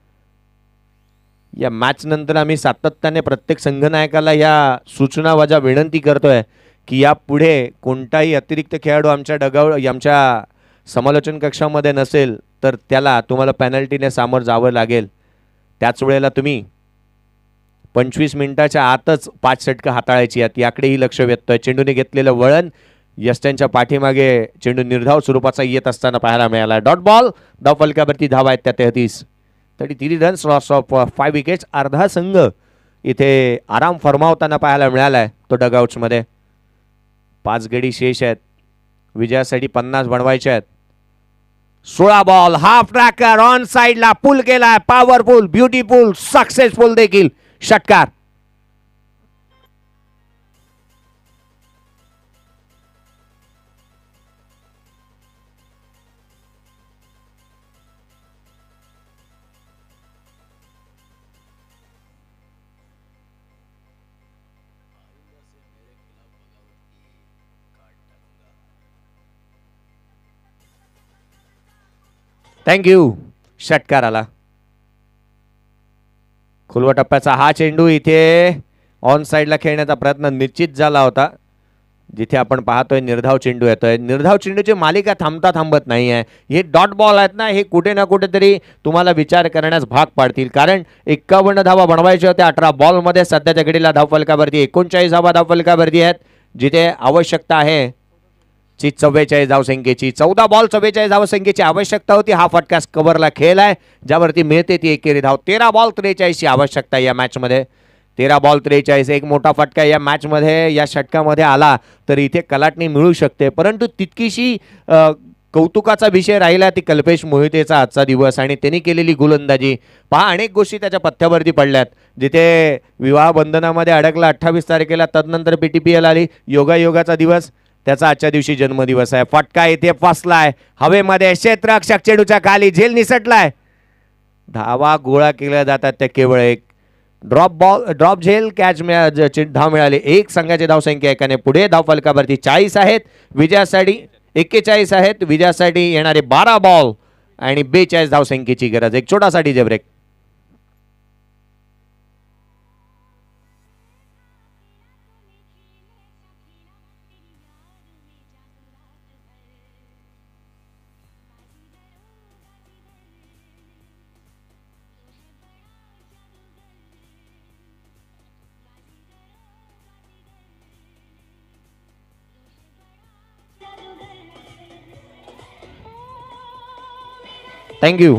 [SPEAKER 2] या मॅच नंतर आम्ही सातत्याने प्रत्येक संघनायकाला या सूचना वजा विनंती करतोय की यापुढे कोणताही अतिरिक्त खेळाडू आमच्या डगाव आमच्या समालोचन कक्षामध्ये नसेल तर त्याला तुम्हाला पेनल्टीने सामोरं जावं लागेल. त्याच वेळेला तुम्ही पंचवीस मिनिटाच्या आतच पाच षटकं हाताळायची आहेत याकडेही लक्ष वेधतोय. चेंडूने घेतलेलं वळण यष्ट्यांच्या पाठीमागे चेंडू निर्धाव स्वरूपाचा येत असताना पाहायला मिळाला. Dot ball. धाव फलकावरती धावा आहेत त्या तेहतीस. तरी तीन runs loss of five wickets. अर्धा संघ इथे आराम फरमावताना पाहायला मिळालाय तो डगआउट्समध्ये. पाच गडी शेष आहेत. विजयासाठी पन्नास बनवायचे आहेत. सोळा बॉल. हाफ ट्रॅकर ऑन साइडला पुल केलाय. पॉवरफुल, ब्युटिफुल, सक्सेसफुल देखील. षटकार. थँक्यू. षटकार आला. खुलवा टप्प्याचा हा चेंडू इथे ऑन साइडला खेळण्याचा प्रयत्न निश्चित झाला होता. जिथे आपण पाहतोय निर्धाव चेंडू येतोय. निर्धाव चेंडूची मालिका थांबता थांबत नाही आहे. हे डॉट बॉल आहेत ना, हे कुठे ना कुठेतरी तुम्हाला विचार करण्यास भाग पाडतील. कारण एक्कावन्न धावा बनवायच्या होत्या अठरा बॉलमध्ये. सध्याच्या घडीला धावफलकावरती एकोणचाळीस धावा धावफलकावरती आहेत. जिथे आवश्यकता आहे ची चव्वेचाळीस धावसंख्येची. चौदा बॉल चव्वेचाळीस धावसंख्येची आवश्यकता होती. हा फटका कव्हरला खेळ आहे ज्यावरती मिळते ती एकेरी धाव. तेरा बॉल त्रेचाळीसची आवश्यकता या मॅचमध्ये. तेरा बॉल त्रेचाळीस. एक मोठा फटका या मॅचमध्ये या षटकामध्ये आला तर इथे कलाटणी मिळू शकते. परंतु तितकीशी कौतुकाचा विषय राहिला ती कल्पेश मोहितेचा आजचा दिवस आणि त्यांनी केलेली गोलंदाजी पहा. अनेक गोष्टी त्याच्या पथ्यावरती पडल्यात. जिथे विवाह बंधनामध्ये अडकला अठ्ठावीस तारखेला, तदनंतर पी टी पी एल आली, योगायोगाचा दिवस, त्याचा आजच्या दिवशी जन्मदिवस आहे. फटका इथे फसलाय हवेमध्ये, क्षेत्ररक्षक चेंडूच्या खाली, झेल निसटलाय. धावा गोळा केल्या जातात त्या केवळ एक ड्रॉप बॉल ड्रॉप झेल कॅच धाव मिळाली. एक संघाची धावसंख्या एकाने पुढे. धावफलकावरती चाळीस आहेत विजयासाठी, एक्केचाळीस आहेत विजयासाठी येणारे बारा बॉल आणि बेचाळीस धावसंख्येची गरज. एक छोटासा DJ break. Thank you.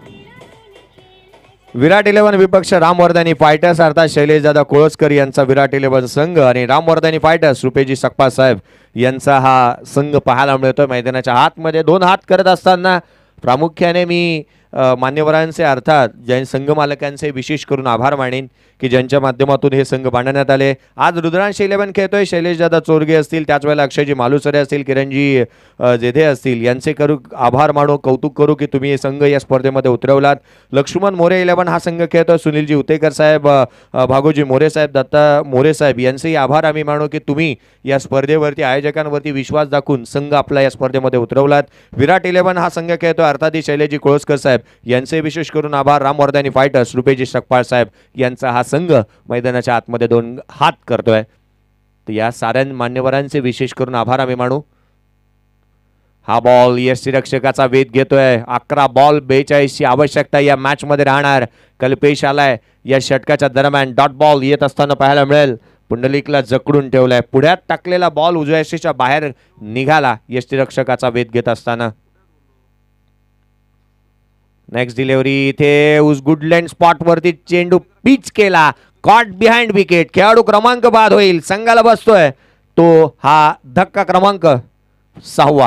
[SPEAKER 2] Virat eleven विपक्ष रामवर्धनी फायटर्स अर्थात शैलेशदादा कोळसकर यांचा विराट इलेव्हन संघ आणि रामवर्धनी फायटर्स रुपेजी सकपा साहेब यांचा हा संघ पाहायला मिळतोय. मैदानाच्या हातमध्ये दोन हात करत असताना प्रामुख्याने मी मान्यवरांचे अर्थात जैन संघ मालकांचे विशेष करून आभार मानेन की ज्यांच्या माध्यमातून हे संघ बांधण्यात आले. आज रुद्रांश इलेव्हन खेळतोय. शैलेशदादा चोरगे असतील, त्याच वेळेला अक्षयजी मालुसरे असतील, किरणजी जेधे असतील, यांचे करू आभार मानू, कौतुक करू की तुम्ही हे संघ या स्पर्धेमध्ये उतरवलात. लक्ष्मण मोरे इलेव्हन हा संघ खेळतोय. सुनीलजी उतेकर साहेब, भागोजी मोरे साहेब, दत्ता मोरे साहेब यांचेही आभार आम्ही मानू की तुम्ही या स्पर्धेवरती आयोजकांवरती विश्वास दाखवून संघ आपला या स्पर्धेमध्ये उतरवलात. विराट इलेव्हन हा संघ खेळतोय अर्थात शैलेशजी कोळसकर साहेब यांचे विशेष करून आभार. रामवर्धनी फायटर्स रुपेजी सकपाळ साहेब यांचा हा संघ मैदानाच्या आतमध्ये दोन हात करतोय. तर या साऱ्या मान्यवरांचे विशेष करून आभार आम्ही मानू. हा बॉल यष्टीरक्षकाचा वेध घेतोय. अकरा बॉल बेचाळीस ची आवश्यकता या मॅच मध्ये राहणार. कल्पेश आलाय या षटकाच्या दरम्यान. डॉट बॉल येत असताना पाहायला मिळेल. पुंडलिकला जकडून ठेवलाय. पुढ्यात टाकलेला बॉल उजव्या यष्टीच्या बाहेर निघाला यष्टीरक्षकाचा वेध घेत असताना. नेक्स्ट डिलिव्हरी इथे गुडलँड स्पॉट वरती चेंडू पिच केला. Caught behind wicket. खेळाडू क्रमांक बाद होईल. संघाला बसतोय तो हा धक्का क्रमांक सहावा.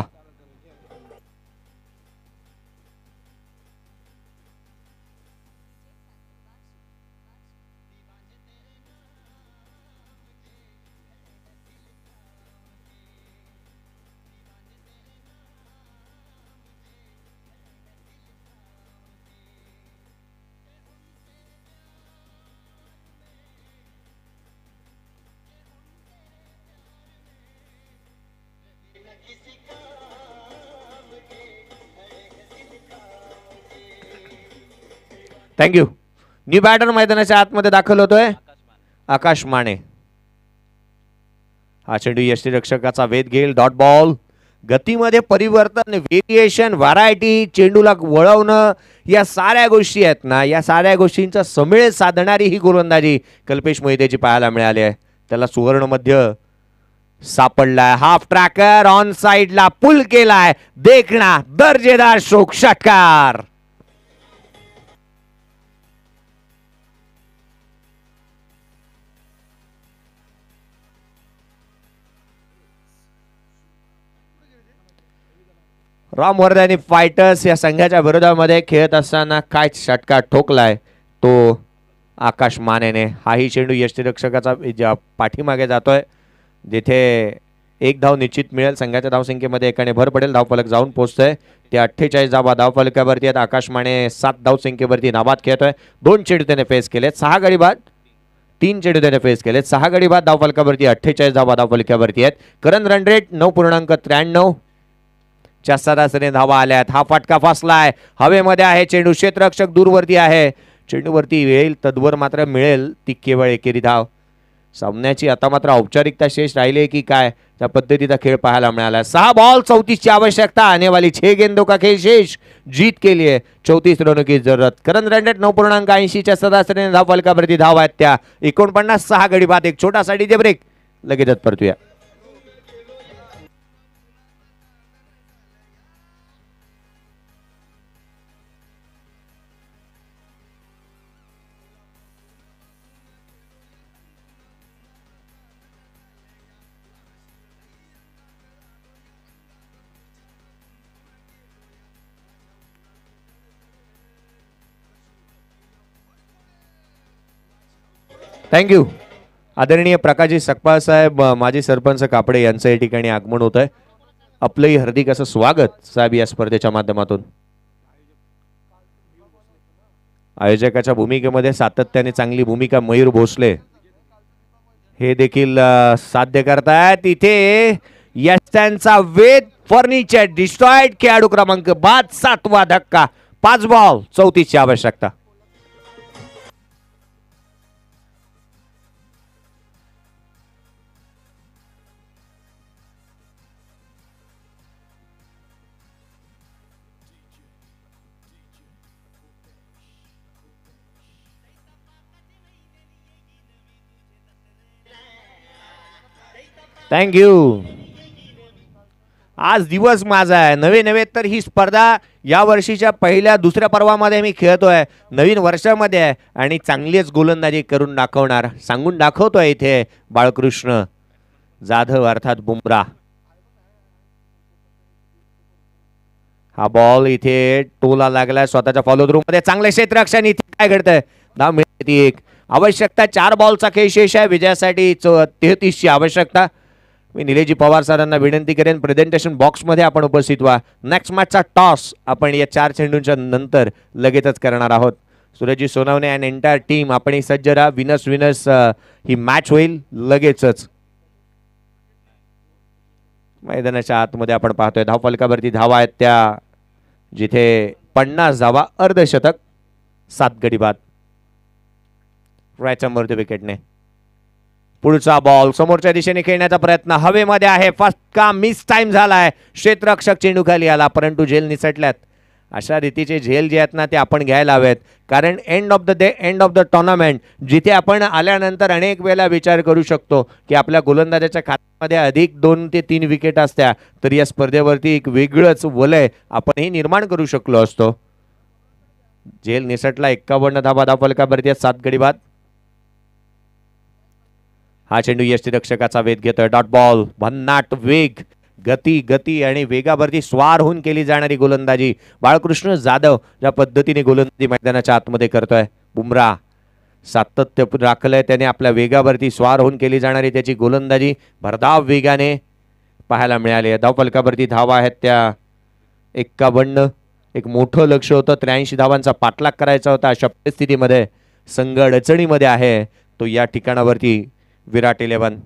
[SPEAKER 2] थँक्यू. न्यू बॅटर मैदानाच्या आतमध्ये दाखल होतोय आकाश माने. हा चेंडू यष्टीरक्षकाचा वेध घेईल. Dot ball. गतीमध्ये परिवर्तन, व्हेरिएशन, व्हरायटी, चेंडूला वळवणं, या साऱ्या गोष्टी आहेत ना, या साऱ्या गोष्टींचा समेळ साधणारी ही गोलंदाजी कल्पेश मोहितेची पाहायला मिळाली आहे. त्याला सुवर्ण मध्य सापडलाय. हाफ ट्रॅकर ऑन साइडला पुल केलाय. देखणा दर्जेदार शोक षटकार. रामवर्धनी फायटर्स या संघाच्या विरोधामध्ये खेळत असताना काय षटकार ठोकलाय तो आकाश मानेने. हाही चेंडू यष्टीरक्षकाचा पाठीमागे जातोय जिथे एक धाव निश्चित मिळेल. संघाच्या धावसंख्येमध्ये एकाने भर पडेल. धावफलक जाऊन पोहोचतोय. ते अठ्ठेचाळीस धावा धावफलकावरती आहेत. आकाश माने सात धावसंख्येवरती नाबाद खेळतोय. दोन चेंडू त्याने फेस केलेत. सहा गडी बाद तीन चेंडू त्याने फेस केलेत. सहा गडी बाद धावफलकावरती अठ्ठेचाळीस धावा धावफलकावरती आहेत. करंट रन रेट नऊ पूर्णांक त्र्याण्णव च्या सरासरीने धावा आल्यात. हा फटका फसलाय. हवेमध्ये आहे चेंडू. क्षेत्ररक्षक दूरवरती आहे. चेंडूवरती येईल तद्वर मात्र मिळेल ती केवळ एकेरी धाव. सामन्याची आता मात्र औपचारिकता शेष राहिली की काय त्या पद्धतीचा खेळ पाहायला मिळाला. सहा बॉल चौतीस ची आवश्यकता. आने वाली छह गेंदों का खेल शेष. जीत के लिए चौतीस रनों की जरूरत. करंट रन रेट नऊ पूर्णांक ऐंशी च्या सरासरीने धावफलकावरती धावा आहेत त्या एकोणपन्नास. सहा गडी बाद. एक छोटासा डीजे ब्रेक. लगेचच परतूया. थँक्यू. आदरणीय प्रकाशजी सकपाळ साहेब, अ, माजी सरपंच कापडे यांचं या ठिकाणी आगमन होत आहे. आपलंही हार्दिक असं स्वागत साहेब या स्पर्धेच्या माध्यमातून. आयोजकाच्या भूमिकेमध्ये सातत्याने चांगली भूमिका मयूर भोसले हे देखील अ, साध्य करतायत. इथे यश त्यांचा वेद फर्निचर डिस्ट्रॉइड खेळाडू क्रमांक बाद सातवा धक्का. पाच बॉल चौतीसची आवश्यकता. थँक्यू. आज दिवस माझा आहे. नवे नवे तर ही स्पर्धा या वर्षीच्या पहिल्या दुसऱ्या पर्वामध्ये मी खेळतोय, नवीन वर्षामध्ये आहे आणि चांगलीच गोलंदाजी करून दाखवणार सांगून दाखवतोय इथे बाळकृष्ण जाधव अर्थात बुमरा. हा बॉल इथे टोला लागलाय स्वतःच्या फॉलो थ्रू मध्ये. चांगले क्षेत्ररक्षण. इथे काय घडतंय? धाव मिळते एक. आवश्यकता चार बॉलचा खेळ शेष आहे. विजयासाठी तेहतीस ची आवश्यकता. मी निलेशजी पवार सरांना विनंती करेन प्रेझेंटेशन बॉक्समध्ये आपण उपस्थित व्हा. नेक्स्ट मॅचचा टॉस आपण या चार चेंडूंच्या नंतर लगेचच करणार आहोत. Surajji Sonawane and entire team आपण सज्ज राहा. विनस विनस ही मॅच होईल लगेचच. मैदानाच्या आतमध्ये आपण पाहतोय धाव फलकावरती धावा आहेत त्या, जिथे पन्नास धावा अर्धशतक सात गडी बाद. रायचंबरच्या विकेटने पुढचा बॉल समोरच्या दिशेने खेळण्याचा प्रयत्न हवेमध्ये आहे. फर्स्ट का मिस टाइम झालाय. क्षेत्ररक्षक चेंडू खाली आला परंतु झेल निसटल्यात. अशा रीतीचे झेल जे आहेत ना ते आपण घ्यायला हवेत, कारण end of the day end of the tournament जिथे आपण आल्यानंतर अनेक वेळेला विचार करू शकतो की आपल्या गोलंदाजाच्या खात्यामध्ये अधिक दोन ते तीन विकेट असत्या तर या स्पर्धेवरती एक वेगळंच वलय आपण हे निर्माण करू शकलो असतो. झेल निसटला. एक्कावन्न धावा धाव फलकावरती सात गडी बाद. हा चेंडू यष्टीरक्षकाचा वेध घेतोय. Dot ball. भन्नाट वेग, गती गती आणि वेगावरती स्वार होऊन केली जाणारी गोलंदाजी बाळकृष्ण जाधव ज्या पद्धतीने गोलंदाजी मैदानाच्या आतमध्ये करतोय. बुमरा सातत्य राखलंय त्याने. आपल्या वेगावरती स्वार होऊन केली जाणारी त्याची गोलंदाजी भरधाव वेगाने पाहायला मिळाली आहे. धाव फलकावरती धावा आहेत त्या एक्कावन्न. एक मोठं लक्ष होतं. त्र्याऐंशी धावांचा पाठलाग करायचा होता. अशा परिस्थितीमध्ये संघ अडचणीमध्ये आहे तो या ठिकाणावरती विराट इलेव्हन.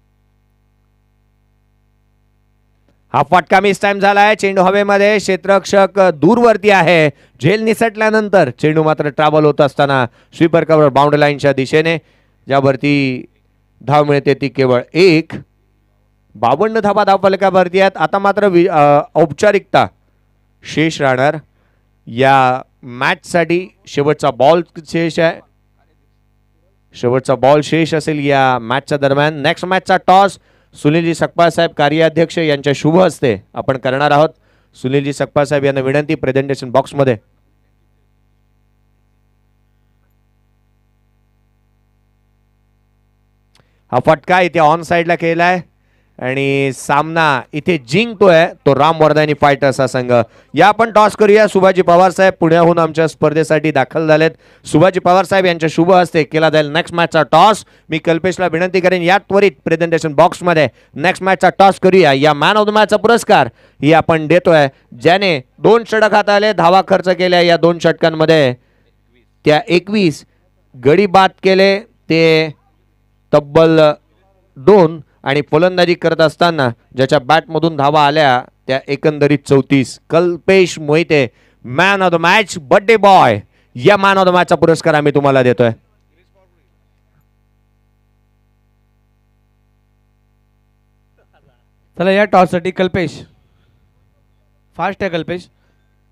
[SPEAKER 2] हा फटका मिस टाइम झालाय. चेंडू हवेमध्ये. क्षेत्ररक्षक दूरवरती आहे. झेल निसटल्यानंतर चेंडू मात्र ट्रॅव्हल होत असताना स्वीपर कव्हर बाउंड्री लाईनच्या दिशेने ज्यावरती धाव मिळते ती केवळ एक. बावन्न धावा धाव फलकावरती आहेत. आता मात्र औपचारिकता शेष राहणार या मॅचसाठी. शेवटचा बॉल शेष आहे. शेवटचा बॉल शेष असेल या मॅचच्या दरम्यान. नेक्स्ट मॅचचा टॉस सुनीलजी सकपाळ साहेब कार्याध्यक्ष यांच्या शुभ हस्ते आपण करणार आहोत. सुनीलजी सकपाळ साहेब यांना विनंती प्रेझेंटेशन बॉक्समध्ये. हा फटका इथे ऑन साइडला केलाय आणि सामना इथे जिंकतोय तो राम वर्धानी फायटर्स हा संघ. या आपण टॉस करूया. सुभाजी पवार साहेब पुण्याहून आमच्या स्पर्धेसाठी दाखल झालेत. सुभाजी पवार साहेब यांच्या शुभ हस्ते केला जाईल नेक्स्ट मॅचचा टॉस. मी कल्पेशला विनंती करेन या त्वरित प्रेझेंटेशन बॉक्समध्ये नेक्स्ट मॅचचा टॉस करूया. या मॅन ऑफ द मॅचचा पुरस्कार ही आपण देतोय ज्याने दोन षटक हाताळले, धावा खर्च केल्या. या दोन षटकांमध्ये त्या एकवीस गडी बाद केले ते तब्बल दोन आणि फलंदाजी करत असताना ज्याच्या बॅटमधून धावा आल्या त्या एकंदरीत चौतीस. Kalpesh Mohite man of the match, birthday boy. या मॅन ऑफ द मॅचचा पुरस्कार आम्ही तुम्हाला देतोय.
[SPEAKER 1] चला या टॉससाठी कल्पेश फास्ट आहे. कल्पेश